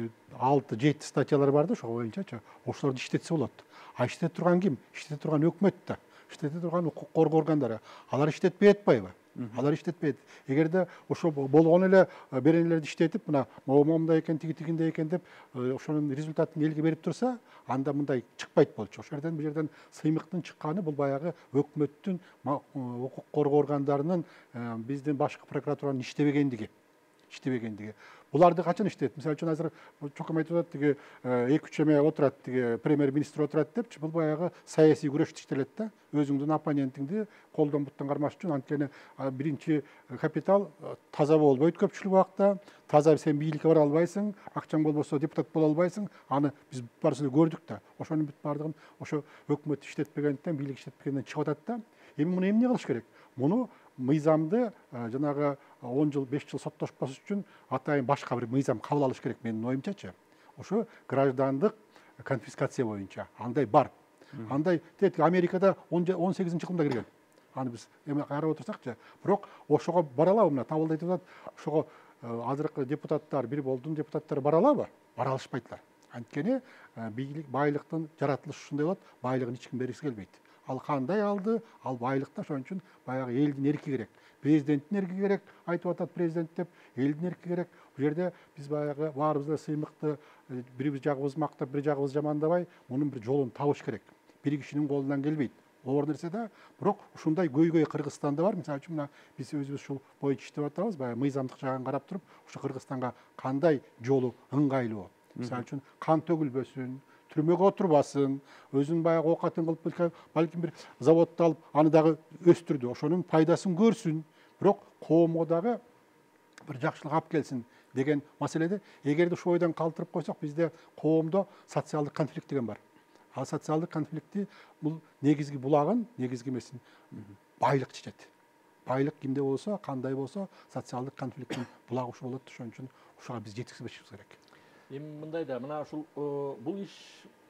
алты жети статьялар бар да, ошол боюнчачы. Ошолорду иштетсе болот. А иштете турган ким? Иштете турган өкмөт да. Иштете турган укук коргоо органдары. Алар иштетпей атпайбы? Алар иштетпейт. Эгерде ошо болгон эле беренелерди иштетип, мына момундай экен, тиги тигиндей экен деп, ошонун результатын элге берип турса, анда мындай чыкпайт болчу. Ошол жерден бул жерден сыймыктын чыкканы бул баягы өкмөттүн, укук коргоо органдарынын, биздин башкы прокуратуранын иштебегендиги. иштебегендиги. Буларды качан иштейт? Мисалы үчүн азыр чокум айтып атат, тиги эки үч эме отурат, тиги премьер-министр отурат депчи, бул баягы саясий күрөштү иштелет да. Өзүңдүн оппонентиңди колдон буттан кармаш үчүн, анткени биринчи капитал таза болбойт көпчүлүк убакта. Таза сен бийликке бара албайсың, акчаң болбосо депутат боло албайсың. Аны биз баарыбыз көрдүк да. Ошонун бүт бардыгын ошо өкмөт иштетпегендиктен, бийлик иштетпегенден чыгып атат да. Эми муну эмне кылыш керек? Муну мыйзамды жанагы он жыл, беш жыл соттошпас үчүн атайын башка бир мыйзам кабыл алыш керек, менин оюмчачы. Ошо граждандык конфискация боюнча андай бар. Андай тет Америкада он сегизинчи жылында кирген. Аны биз эме карап отурсакчы, бирок ошого бара алабы? Мына табылды айтып атат, ошого азыркы депутаттар, бир болдун депутаттары бара алабы? Бара алышпайтлар. Анткени бийлик, байлыктын жаратылышы ушундай болот, байлыгын эч ким бергиси келбейт. Ал кандай алды? Ал байлыкта, ошон үчүн баягы элдин эрки керек. Президенттин эрки керек, айтып атат президент деп, элдин эрки керек. Бул жерде биз баягы баарыбыз да сыймыкты, бирибиз жагыбыз мактап, бир жагыбыз жамандабай, мунун бир жолун табыш керек. Бир кишинин колунан келбейт. Оор нерсе да, бирок ушундай көйгөй Кыргызстанда бар. Мисалы үчүн мына биз өзүбүз ушул боюнча иштеп атабыз, баягы мыйзамдык жагын карап туруп, ушу Кыргызстанга кандай жолу ыңгайлуу. Мисалы үчүн кан төгүлбөсүн, түрмөгө отурбасын, өзүнүн баягы оокатын кылып, балким бир заводду алып, аны дагы өстүрдү, ошонун пайдасын көрсүн, бирок коомго дагы бир жакшылык алып келсин деген маселеде. Эгерде ушул ойдон калтырып койсок, бизде коомдо социалдык конфликт деген бар. Ал социалдык конфликтти бул негизги булагын, негизги эмесин байлык чечет. Байлык кимде болсо, кандай болсо, социалдык конфликттин булагы ушул болот. Ошон үчүн ушуга биз жеткизбешибиз керек. Эми мындай да, мына ушул бул иш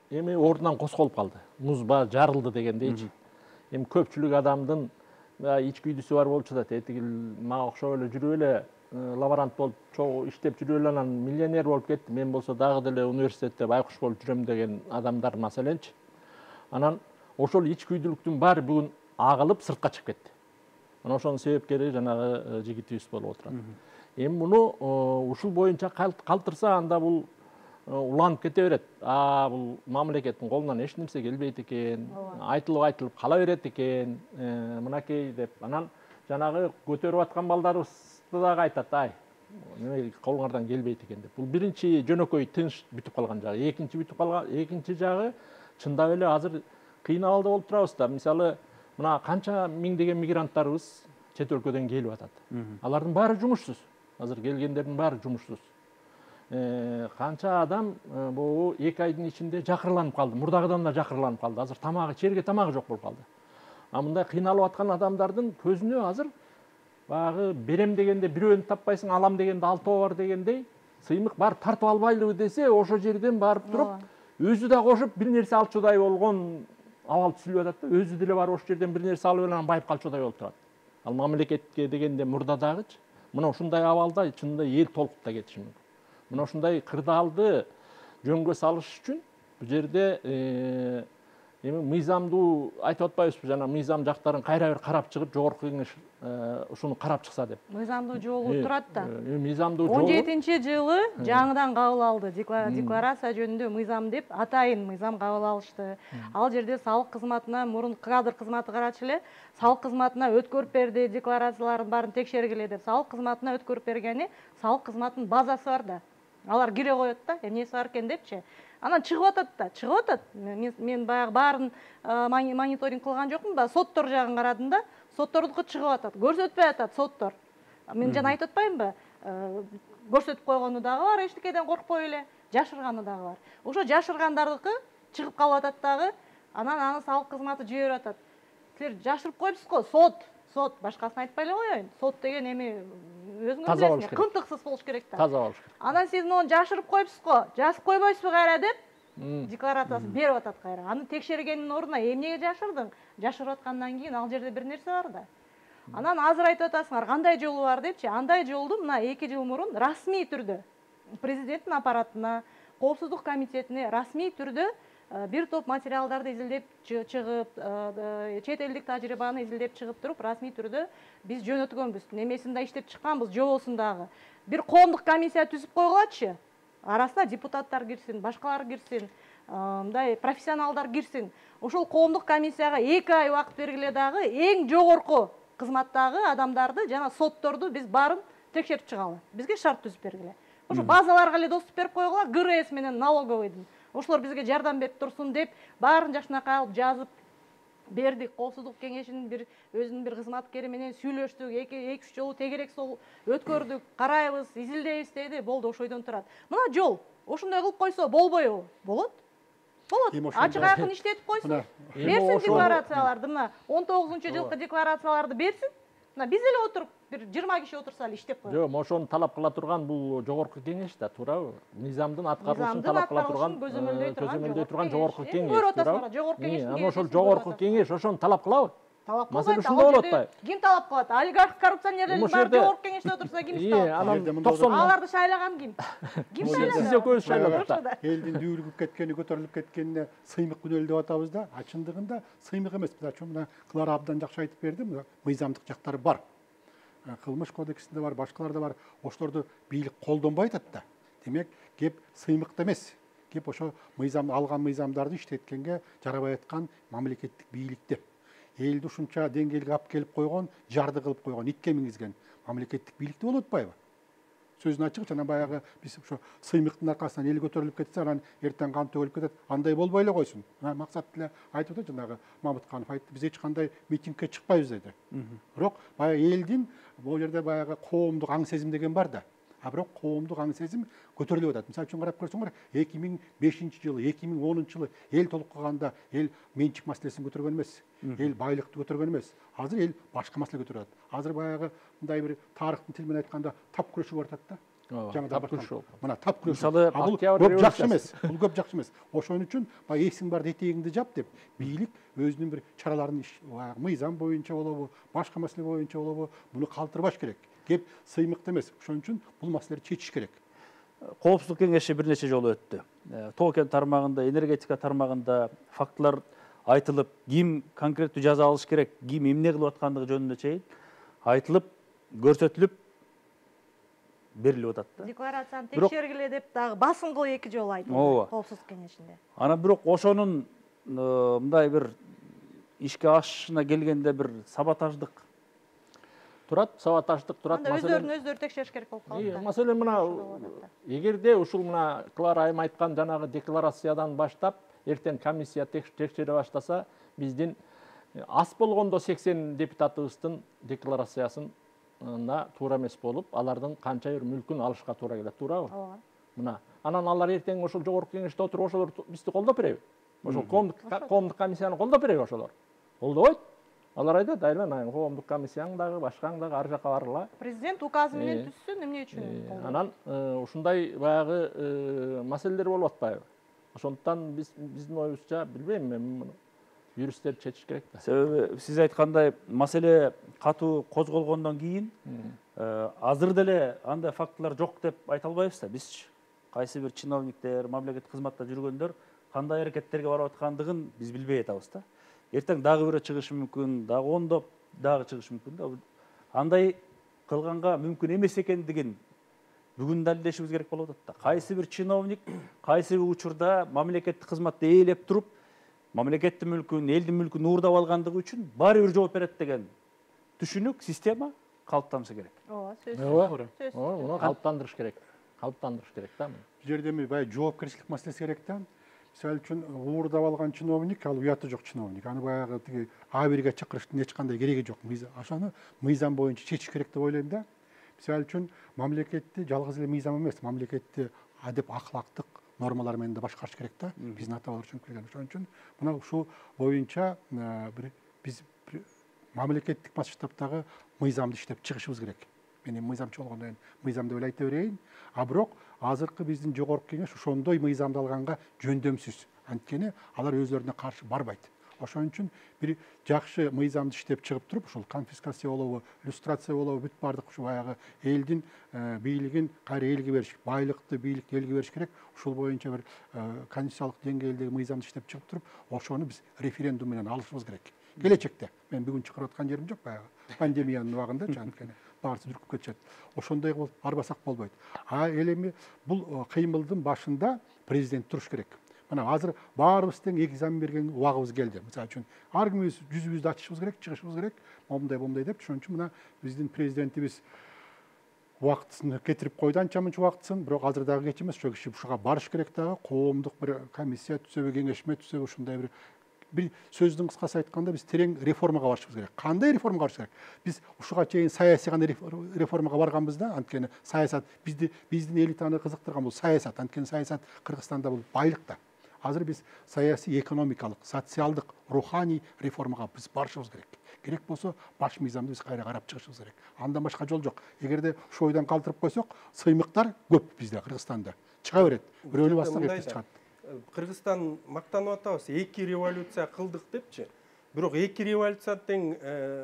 эми ордунан козголуп калды. Музба жарылды дегендейчи. Эми көпчүлүк адамдын ичкүйдүсү бар болчу да, этигил мага окшоп эле жүрүп эле лаборант болуп чогуу иштеп жүрүп эле анан миллионер болуп кетти. Мен болсо дагы деле университетте байкуш болуп жүрөм деген адамдар маселенчи. Анан ошол ичкүйдүүлүктүн баары бүгүн агылып сыртка чыгып кетти. Мына ошонун себепкери жанагы жигитибиз болуп отурат. Эми муну ушул боюнча калтырса, анда бул уланып кете берет. А бул мамлекеттин колунан эч нерсе келбейт экен, айтылып айтылып кала берет экен, мынакей деп. Анан жанагы көтөрүп аткан балдарыбызды дагы айтат, ай, неме колуңардан келбейт экен деп. Бул биринчи жөнөкөй тыныч бүтүп калган жагы. Экинчи бүтүп калган, экинчи жагы чындап эле азыр кыйын абалда болуп турабыз да. Мисалы, мына канча миңдеген мигранттарыбыз чет өлкөдөн келип атат. Алардын баары жумушсуз. Азыр келгендердин баары жумушсуз. Канча адам бул эки айдын ичинде жакырланып калды. Мурдагыдан да жакырланып калды. Азыр тамагы, черге тамагы жок болуп калды. А мындай кыйналып аткан адамдардын көзүнө азыр баягы берем дегенде бирөөнү таппайсың, алам дегенде алтоо бар дегендей, сыймык барып тартып албайлыбы десе, ошо жерден барып туруп, өзү да кошуп бир нерсе алчудай болгон абал түзүлүп атат да. Өзү деле барып ошол жерден бир нерсе алып эле анан байып калчудай болуп турат. Ал мамлекетке дегенде мурдадагычы мына ушундай абалда чынында эл толкуп да кетиши мүмкүн. Мына ушундай кырдаалды жөнгө салыш үчүн бул жерде эми мыйзамдуу айтып атпайбызбы, жана мыйзам жактарын кайра бир карап чыгып, жогорку кеңеш ушуну карап чыкса деп. Мыйзамдуу жолу турат да. Мыйзамдуу жолу он жетинчи жылы жаңыдан кабыл алды декларация жөнүндө мыйзам деп, атайын мыйзам кабыл алышты. Ал жерде салык кызматына, мурун кадр кызматы карачу эле, салык кызматына өткөрүп берди, декларациялардын баарын текшергиле деп, салык кызматына өткөрүп бергени, салык кызматынын базасы бар да. Алар кире коет да, эмнеси бар экен депчи. Анан чыгып атат да, чыгып атат. Мен баягы баарын мониторинг кылган жокмун да, соттор жагын карадым да, соттордуку чыгып атат. Көрсөтпөй атат соттор. Мен жана айтып атпаймынбы? Көрсөтүп койгону дагы бар, эчтекеден коркпой эле, жашырганы дагы бар. Ошо жашыргандардыкы чыгып калып атат дагы, анан аны салык кызматы жиберип атат. Силер жашырып коюпсуз го, сот, сот, башкасын айтпай эле коеюн. Сот деген эми өзүңөр билесиңер, кымтыксыз болуш керек да. Таза болуш керек. Анан сиз мону жашырып коюпсуз го, жазып койбойсузбу кайра деп, декларациясын берип атат кайра. Аны текшергендин ордуна эмнеге жашырдың? Жашырып аткандан кийин ал жерде бир нерсе бар да. Анан азыр айтып атасыңар, кандай жолу бар депчи. Андай жолду мына эки жыл мурун расмий түрдө президенттин аппаратына, коопсуздук комитетине расмий түрдө бир топ материалдарды изилдеп чыгып, чет элдик тажрыйбаны изилдеп чыгып туруп, расмий түрдө биз жөнөткөнбүз. Немесин да иштеп чыкканбыз, жобосун дагы. Бир коомдук комиссия түзүп койгулачы. Арасына депутаттар кирсин, башкалар кирсин, мындай профессионалдар кирсин. Ошол коомдук комиссияга эки ай убакыт бергиле дагы эң жогорку кызматтагы адамдарды жана сотторду биз баарын текшерип чыгалы. Бизге шарт түзүп бергиле. Ошо базаларга эле доступ берип койгула, ГРС менен налоговыйдын. Ошолор бизге жардам берип турсун деп, баарын жакшынакай алып жазып бердик. Коопсуздук кеңешинин бир өзүнүн бир кызматкери менен сүйлөштүк, эки үч жолу тегерек сол өткөрдүк, карайбыз, изилдейбиз деди, болду, ошойдон турат. Мына жол, ошондой кылып койсо болбойбу? Болот. Болот. Ачык айкын иштетип койсун. Берсин декларацияларды, мына он тогузунчу жылкы декларацияларды берсин. Мына биз эле отуруп, бир жыйырма киши отурса эле иштеп коет. Жок, ошону талап кыла турган бул жогорку кеңеш да, туурабы? Мыйзамдын аткарылышын талап кыла турган, көзөмөлдөй турган жогорку кеңеш. Көрүп атасыңар, жогорку кеңеш. Анан ошол жогорку кеңеш ошону талап кылабы? Талап Маселе ушунда болуп атпайбы? Ким талап кылат? Олигарх, коррупционерлердин баары жогорку кеңеште отурса ким иштеп атат? Аларды шайлаган ким? Ким шайлады? Сиз экөөбүз шайладык да. Элдин дүүлүгүп кеткени, көтөрүлүп кеткенине сыймык күнөөлүү деп атабыз да, а чындыгында сыймык эмес. Мына мына Кылар абдан жакшы айтып берди, мына мыйзамдык жактары бар. Кылмыш кодексинде бар, башкаларда бар. Ошолорду бийлик колдонбой атат да. Демек, кеп сыймыкта эмес. Кеп ошо мыйзам алган мыйзамдарды иштеткенге жарабай аткан мамлекеттик бийликте. Элди ушунча деңгээлге алып келип койгон, жарды кылып койгон, итке мингизген мамлекеттик бийликте болуп атпайбы? Сөзүн ачык, жана баягы биз ошо сыймыктын аркасынан эл көтөрүлүп кетсе, анан эртең кан төгүлүп кетет. Андай болбой эле койсун. Мына максат эле айтып атат, жанагы Мамытканов айтты, биз эч кандай митингке чыкпайбыз деди. Бирок баягы элдин бул жерде баягы коомдук аң сезим деген бар да. А бирок коомдук аң сезим көтөрүлүп атат. Мисалы үчүн карап көрсөңөр, эки миң бешинчи жылы, эки миң онунчу жылы эл толкуганда эл менчик маселесин көтөргөн эмес, эл байлыкты көтөргөн эмес. Азыр эл башка маселе көтөрүп атат. Азыр баягы мындай бир тарыхтын тили менен айтканда тап күрөшүп атат да. Жаңыда тапкырышуу. мына тапкырышуу. Мисалы, А бул Октябрь көп жакшы революциясы. эмес. Бул көп жакшы эмес. Ошон үчүн баягы эсиң бар этегиңди жап деп бийлик өзүнүн бир чараларын мыйзам боюнча болобу, башка маселе боюнча болобу, муну калтырбаш керек. Кеп сыймыкты эмес. Ошон үчүн бул маселелерди чечиш керек. Коопсуздук кеңеши бир нече жолу өттү. Тоо кен тармагында, энергетика тармагында фактылар айтылып, ким конкреттүү жаза алыш керек, ким эмне кылып аткандыгы жөнүндө чейин айтылып, көрсөтүлүп берилип атат да. Декларацияны Бирок- текшергиле деп дагы басыңкы эки жолу айтылды Ооба. коопсуздук кеңешинде. Анан бирок ошонун мындай бир ишке ашышына келгенде бир саботаждык Турат, сабаташтык турат. Анда өздөрүн өздөрү текшериш керек болуп калат да. Маселе мына, эгерде ушул мына Клара айым айткан жанагы декларациядан баштап, эртең комиссия текшере баштаса, биздин аз болгондо сексен депутатыбыздын декларациясына туура эмес болуп, алардын канча бир мүлкүн алышка туура келет, туурабы? Ооба. Мына, анан алар эртең ошол жогорку кеңеште отуруп ошолор бизди колдоп береби? Ошол коомдук коомдук комиссияны колдоп береби ошолор? Колдобойт. Алар айтат, айлан коомдук комиссияң дагы, башкаң дагы ар жака баргыла. Президент указы менен түзсүн, эмне үчүн колдойт? Анан ушундай баягы маселелер болуп атпайбы? Ошондуктан биз биздин оюбузча билбейм мен муну юристтер чечиш керек да. Себеби сиз айткандай маселе катуу козголгондон кийин азыр деле андай фактылар жок деп айта албайбыз да. Биз кайсы бир чиновниктер, мамлекеттик кызматта жүргөндөр кандай аракеттерге барып аткандыгын биз билбей атабыз да. Эртең дагы бирөө чыгышы мүмкүн, дагы ондоп дагы чыгышы мүмкүн да. Андай кылганга мүмкүн эмес экендигин бүгүн далилдешибиз керек болуп атат да. Кайсы бир чиновник, кайсы бир учурда мамлекеттик кызматты ээлеп туруп, мамлекеттин мүлкүн, элдин мүлкүн уурдап алгандыгы үчүн баары бир жооп берет деген түшүнүк, система калыптанса керек. Ооба, сөзсүз. Ооба. Сөзсүз. Муну калыптандырыш керек. Калыптандырыш керек да. Бул жерде эми баягы жоопкерчилик маселеси керек да. Мисалы үчүн уурдап алган чиновник, ал уяты жок чиновник. Аны баягы тиги А бирге чакырыштын эч кандай кереги жок. Ошону мыйзам боюнча чечиш керек деп ойлойм да. Мисалы үчүн мамлекетти жалгыз эле мыйзам эмес, мамлекетти адеп акылактык нормалар менен да башкарыш керек да. Биздин ата-бабалар үчүн келген. Ошон үчүн мына ушул боюнча бир биз мамлекеттик масштабтагы мыйзамды иштеп чыгышыбыз керек. Мен эми мыйзамчы болгондон кийин мыйзам деп эле айта берейин. А бирок азыркы биздин жогорку кеңеш ошондой мыйзамды алганга жөндөмсүз. Анткени алар өздөрүнө каршы барбайт. Ошон үчүн бир жакшы мыйзамды иштеп чыгып туруп, ушул конфискация болобу, иллюстрация болобу, бүт бардык ушу баягы элдин бийлигин кайра элге бериш, байлыкты бийликти элге бериш керек. Ушул боюнча бир конституциялык деңгээлдеги мыйзамды иштеп чыгып туруп, ошону биз референдум менен алышыбыз керек. Келечекте мен бүгүн чыгарып аткан жерим жок баягы. Пандемиянын убагында анткени баарысы бүркүп кетишет. Ошондой кылып барбасак болбойт. А эл эми бул кыймылдын башында президент туруш керек. Мына азыр баарыбыз тең экзамен берген убагыбыз келди. Мисалы үчүн ар кимибиз жүзүбүздү ачышыбыз керек, чыгышыбыз керек. Момундай момундай деп, ошон үчүн мына биздин президентибиз убактысын кетирип койду, анча мынча убактысын, бирок азыр дагы кеч эмес, ошол киши ушуга барыш керек дагы, коомдук бир комиссия түзөбү, кеңешме түзөбү, ушундай бир бир сөздүн кыскасы айтканда биз терең реформага барышыбыз керек. Кандай реформага барыш керек? Биз ушуга чейин саясий гана реформага барганбыз да, анткени саясат бизди биздин элитаны кызыктырган бул саясат, анткени саясат Кыргызстанда бул байлык да. Азыр биз саясий, экономикалык, социалдык, руханий реформага биз барышыбыз керек. Керек болсо баш мыйзамды биз кайра карап чыгышыбыз керек. Андан башка жол жок. Эгерде ушул ойдон калтырып койсок, сыймыктар көп бизде Кыргызстанда. Чыга берет. Бирөөнү бассак эртең чыгат. Кыргызстан мактанып атабыз, эки революция кылдык депчи. Бирок эки революция тең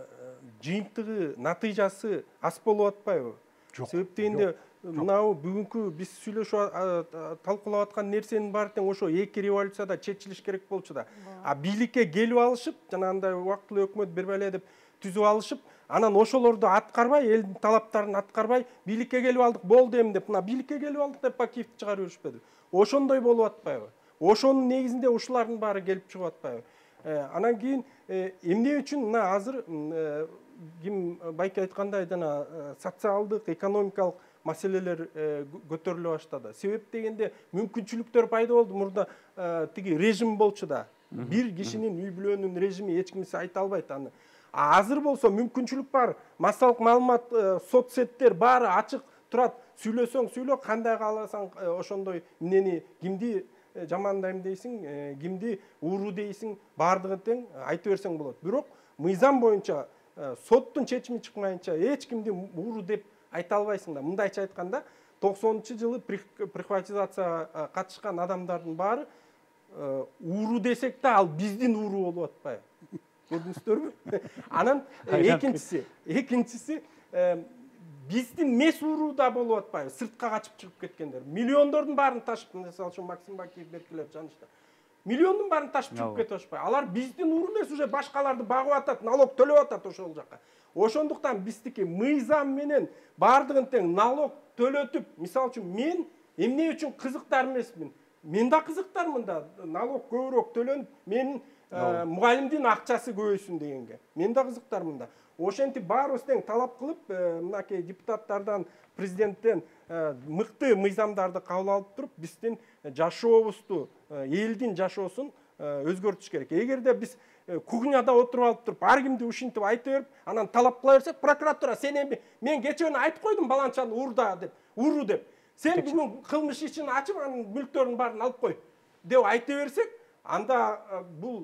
жыйынтыгы, натыйжасы аз болуп атпайбы? Жок. Себеп дегенде мынау бүгүнкү биз сүйлөшүп талкуулап аткан нерсенин баары тең ошо эки революцияда чечилиш керек болчу да. А бийликке келип алышып, жанагындай убактылуу өкмөт бербей эле деп түзүп алышып, анан ошолорду аткарбай, элдин талаптарын аткарбай, бийликке келип алдык, болду эми деп, мына бийликке келип алдык деп Бакиевди чыгарып жүрүшпөдү. Ошондой болуп атпайбы? Ошонун негизинде ушулардын баары келип чыгып атпайбы? Анан кийин эмне үчүн мына азыр ким байке айткандай жана социалдык, экономикалык маселелер көтөрүлө баштады. Себеп дегенде мүмкүнчүлүктөр пайда болду. Мурда тиги режим болчу да. Бир кишинин үй бүлөнүн режими эч кимсе айта албайт аны. А азыр болсо мүмкүнчүлүк бар. Массалык маалымат, соцсеттер баары ачык турат. Сүйлөсөң сүйлө, кандай кааласаң ошондой эмнени, кимди жамандайм дейсиң, кимди ууру дейсиң, баардыгы тең айта берсең болот. Бирок мыйзам боюнча соттун чечими чыкмайынча эч кимди ууру деп айта албайсың да. Мындайча айтканда, токсонунчу жылы приватизацияга катышкан адамдардын баары ууру десек да ал биздин ууру болуп атпайбы. Көрдүңүздөрбү? Анан экинчиси, экинчиси биздин мес ууру да болуп атпайбы. Сыртка качып чыгып кеткендер. Миллиондордун баарын ташып, мисалы үчүн Максим Бакиев, Беркилев жанышта. Миллиондун баарын ташып чыгып кетип атпайбы. Алар биздин ууру эмес, уже башкаларды багып атат, налог төлөп атат ошол жака. Ошондуктан биздики мыйзам менен бардыгын тең налог төлөтүп, мисалы үчүн мен эмне үчүн кызыктар эмесмин? Мен да кызыктармын да, налог көбүрөөк төлөнүп, менин мугалимдин акчасы көбөйсүн дегенге. Мен да кызыктармын да. Ошентип баарыбыз тең талап кылып, мынакей депутаттардан, президенттен мыкты мыйзамдарды кабыл алып туруп, биздин жашообузду, элдин жашоосун өзгөртүш керек. Эгерде биз кухняда отуруп алып туруп, ар кимди ушинтип айта берип, анан талап кыла берсек, прокуратура сен эми мен кечээ айтып койдум баланчаны урда деп, уру деп. Сен бүгүн кылмыш ишин ачып, анын мүлктөрүнүн баарын алып кой деп айта берсек, анда бул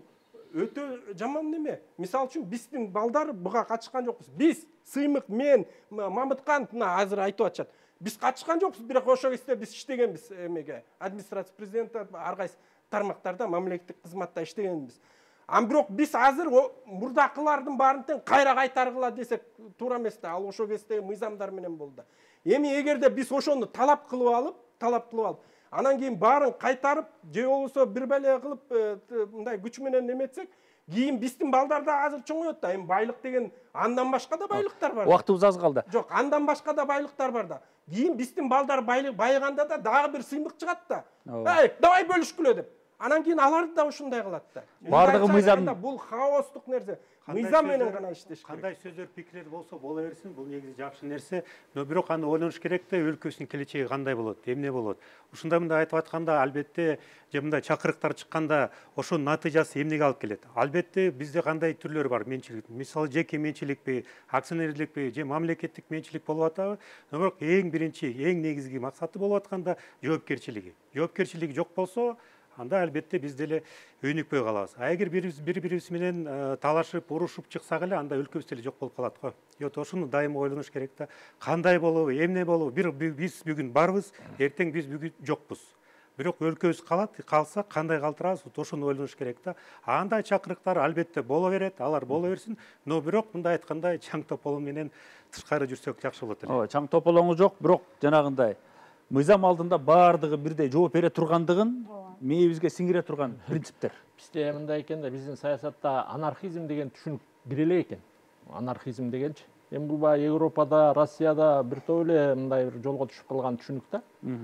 өтө жаман неме. Мисалы үчүн биздин балдар буга катышкан жокпуз. Биз, Сыймык, мен, Мамыткан мына азыр айтып атышат. Биз катышкан жокпуз, бирок ошол кезде биз иштегенбиз эмеге. Администрация президента ар кайсы тармактарда мамлекеттик кызматта иштегенбиз. Ам бирок биз азыр мурдакылардын баарын тең кайра кайтаргыла десек туура эмес да. Ал ошол кездеги мыйзамдар менен болду. Эми эгерде биз ошону талап кылып алып, талап кылып алып, анан кийин баарын кайтарып, же болбосо бир бале кылып мындай күч менен эметсек, кийин биздин балдар да азыр чоңоет да. Эми байлык деген андан башка да байлыктар бар. Убактыбыз аз калды. Жок, андан башка да байлыктар бар да. Кийин биздин балдар байыганда да дагы бир Сыймык чыгат да. Эй, давай бөлүшкүлө деп. Анан кийин аларды да ушундай кылат да. Бардыгы мыйзам. Бул хаостук нерсе. Мыйзам менен гана иштеш керек. Кандай сөздөр, пикирлер болсо боло берсин, бул негизи жакшы нерсе. Но бирок аны ойлонуш керек да, өлкөсүнүн келечеги кандай болот, эмне болот. Ушундай мындай айтып атканда, албетте, же мындай чакырыктар чыкканда, ошонун натыйжасы эмнеге алып келет? Албетте, бизде кандай түрлөр бар менчилик. Мисалы, жеке менчиликпи, акционерликпи, же мамлекеттик менчилик болуп атабы? Но бирок эң биринчи, эң негизги максаты болуп атканда жоопкерчилиги. Жоопкерчилиги жок болсо, анда албетте биз деле өнүкпөй калабыз. А эгер бири-бирибиз менен талашып, урушуп чыксак эле, анда өлкөбүз деле жок болуп калат го. Жок, ошону дайыма ойлонуш керек да. Кандай болобу, эмне болобу? Бир биз бүгүн барбыз, эртең биз бүгүн жокпуз. Бирок өлкөбүз калат, калса кандай калтырабыз, ошону ойлонуш керек да. Андай чакырыктар албетте боло берет, алар боло берсин, но бирок мындай айткандай чаң тополоң менен тышкары жүрсөк жакшы болот эле. Ооба, чаң тополоңу жок, бирок жанагындай мыйзам алдында баардыгы бирдей жооп бере тургандыгын мээбизге сиңире турган принциптер. Бизде мындай экен да, биздин саясатта анархизм деген түшүнүк бир эле экен. Анархизм дегенчи. Эми бул баягы Европада, Россияда бир топ эле мындай бир жолго түшүп калган түшүнүк да.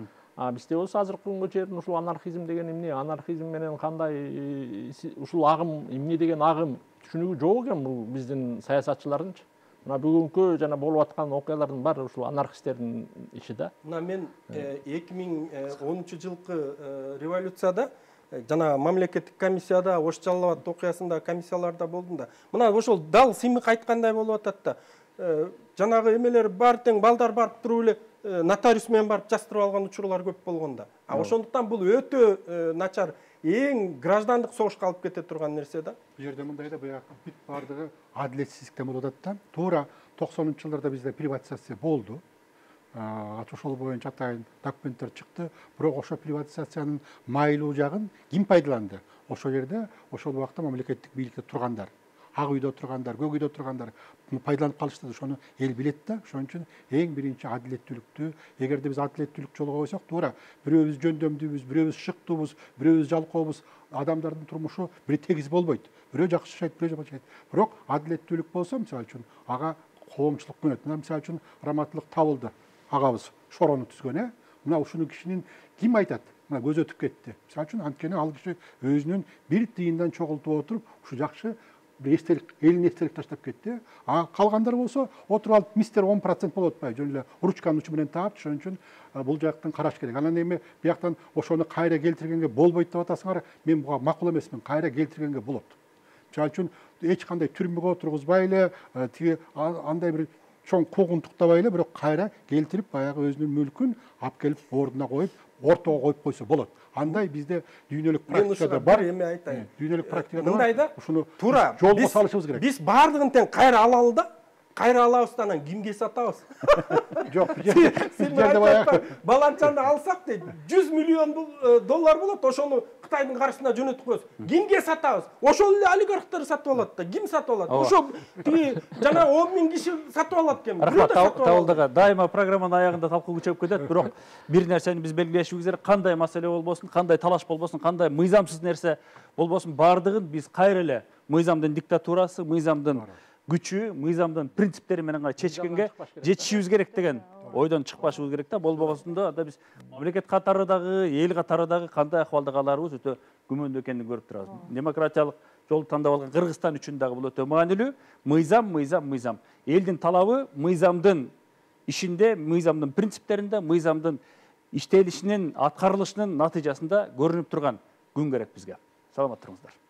А бизде болсо азыркы күнгө чейин ушул анархизм деген эмне, анархизм менен кандай ушул агым эмне деген агым түшүнүгү жок экен бул биздин саясатчылардынчы. Мына бүгүнкү жана болуп аткан окуялардын баары ушул анархисттердин иши да. Мына мен эки миң онунчу жылкы революцияда жана мамлекеттик комиссияда, Ош Жалал Абад окуясында комиссияларда болдум да. Мына ошол дал Сыймык айткандай болуп атат да. Жанагы эмелер бар тең балдар барып туруп эле нотариус менен барып жастырып алган учурлар көп болгон да. А ошондуктан бул өтө начар, эң граждандык согушка алып кете турган нерсе да. Бул жерде мындай да, баягы бүт бардыгы адилетсиздиктен болуп атат да. Туура токсонунчу жылдарда бизде приватизация болду. Ошол боюнча атайын документтер чыкты. Бирок ошо приватизациянын майлуу жагын ким пайдаланды? Ошол жерде ошол убакта мамлекеттик бийликте тургандар, ак үйдө тургандар, көк үйдө тургандар пайдаланып калышты. Ошону эл билет да. Ошон үчүн эң биринчи адилеттүүлүктү, эгерде биз адилеттүүлүк жолго койсок, туура бирөөбүз жөндөмдүүбүз, бирөөбүз шыктуубуз, бирөөбүз жалкообуз, адамдардын турмушу бир тегиз болбойт. Бирөө жакшы жашайт, бирөө жаман жашайт. Бирок адилеттүүлүк болсо, мисалы үчүн ага коомчулук көнөт. Мына мисалы үчүн Раматылык табылды. Агабыз шорону түзгөн, э? Мына ушуну кишинин ким айтат? Мына көз өтүп кетти. Мисалы үчүн анткени ал киши өзүнүн бир тыйындан чогултуп отуруп, ушу жакшы бир эстелик, элине эстелик таштап кетти. А калгандар болсо, отуруп алып мистер он процент болуп атпайбы? Жөн эле ручканын учу менен таап, ошон үчүн бул жактан караш керек. Анан эми бияктан ошону кайра келтиргенге болбойт деп атасыңар, мен буга макул эмесмин. Кайра келтиргенге болот. Мисалы үчүн эч кандай түрмөгө отургузбай эле, тиги андай бир чоң куугунтуктабай эле, бирок кайра келтирип, баягы өзүнүн мүлкүн алып келип ордуна коюп, ортого коюп койсо болот. Андай бизде дүйнөлүк практикада бар. Эми айтайын. Дүйнөлүк практикада мындай да, ушуну туура жолго салышыбыз керек. Биз бардыгын тең кайра алалы да. кайра алабыз анан кимге сатабыз? Жок, Сен баланчаны алсак дейт, жүз миллион доллар болот, ошону Кытайдын каршысына жөнөтүп коебуз. Кимге сатабыз? Ошол эле олигархтар сатып алат да. Ким сатып алат? Ошо тиги жана он миң киши сатып алат экен. Рахмат, Табылдыга. Дайыма программанын аягында талкуу күчөп кетет, бирок бир нерсени биз белгилешибиз керек. Кандай маселе болбосун, кандай талаш болбосун, кандай мыйзамсыз нерсе болбосун, бардыгын биз кайра эле мыйзамдын диктатурасы, мыйзамдын күчү, мыйзамдын принциптери менен гана чечкенге жетишибиз керек деген ойдон чыкпашыбыз керек да. Болбогосунда да биз мамлекет катарындагы, эл катарындагы кандай акыбалда каларыбыз өтө күмөндүү экенин көрүп турабыз. Демократиялык жолду тандап алган Кыргызстан үчүн дагы бул өтө маанилүү. Мыйзам, мыйзам, мыйзам. Элдин талабы мыйзамдын ишинде, мыйзамдын принциптеринде, мыйзамдын иштелишинин, аткарылышынын натыйжасында көрүнүп турган күн керек бизге. Саламат туруңуздар.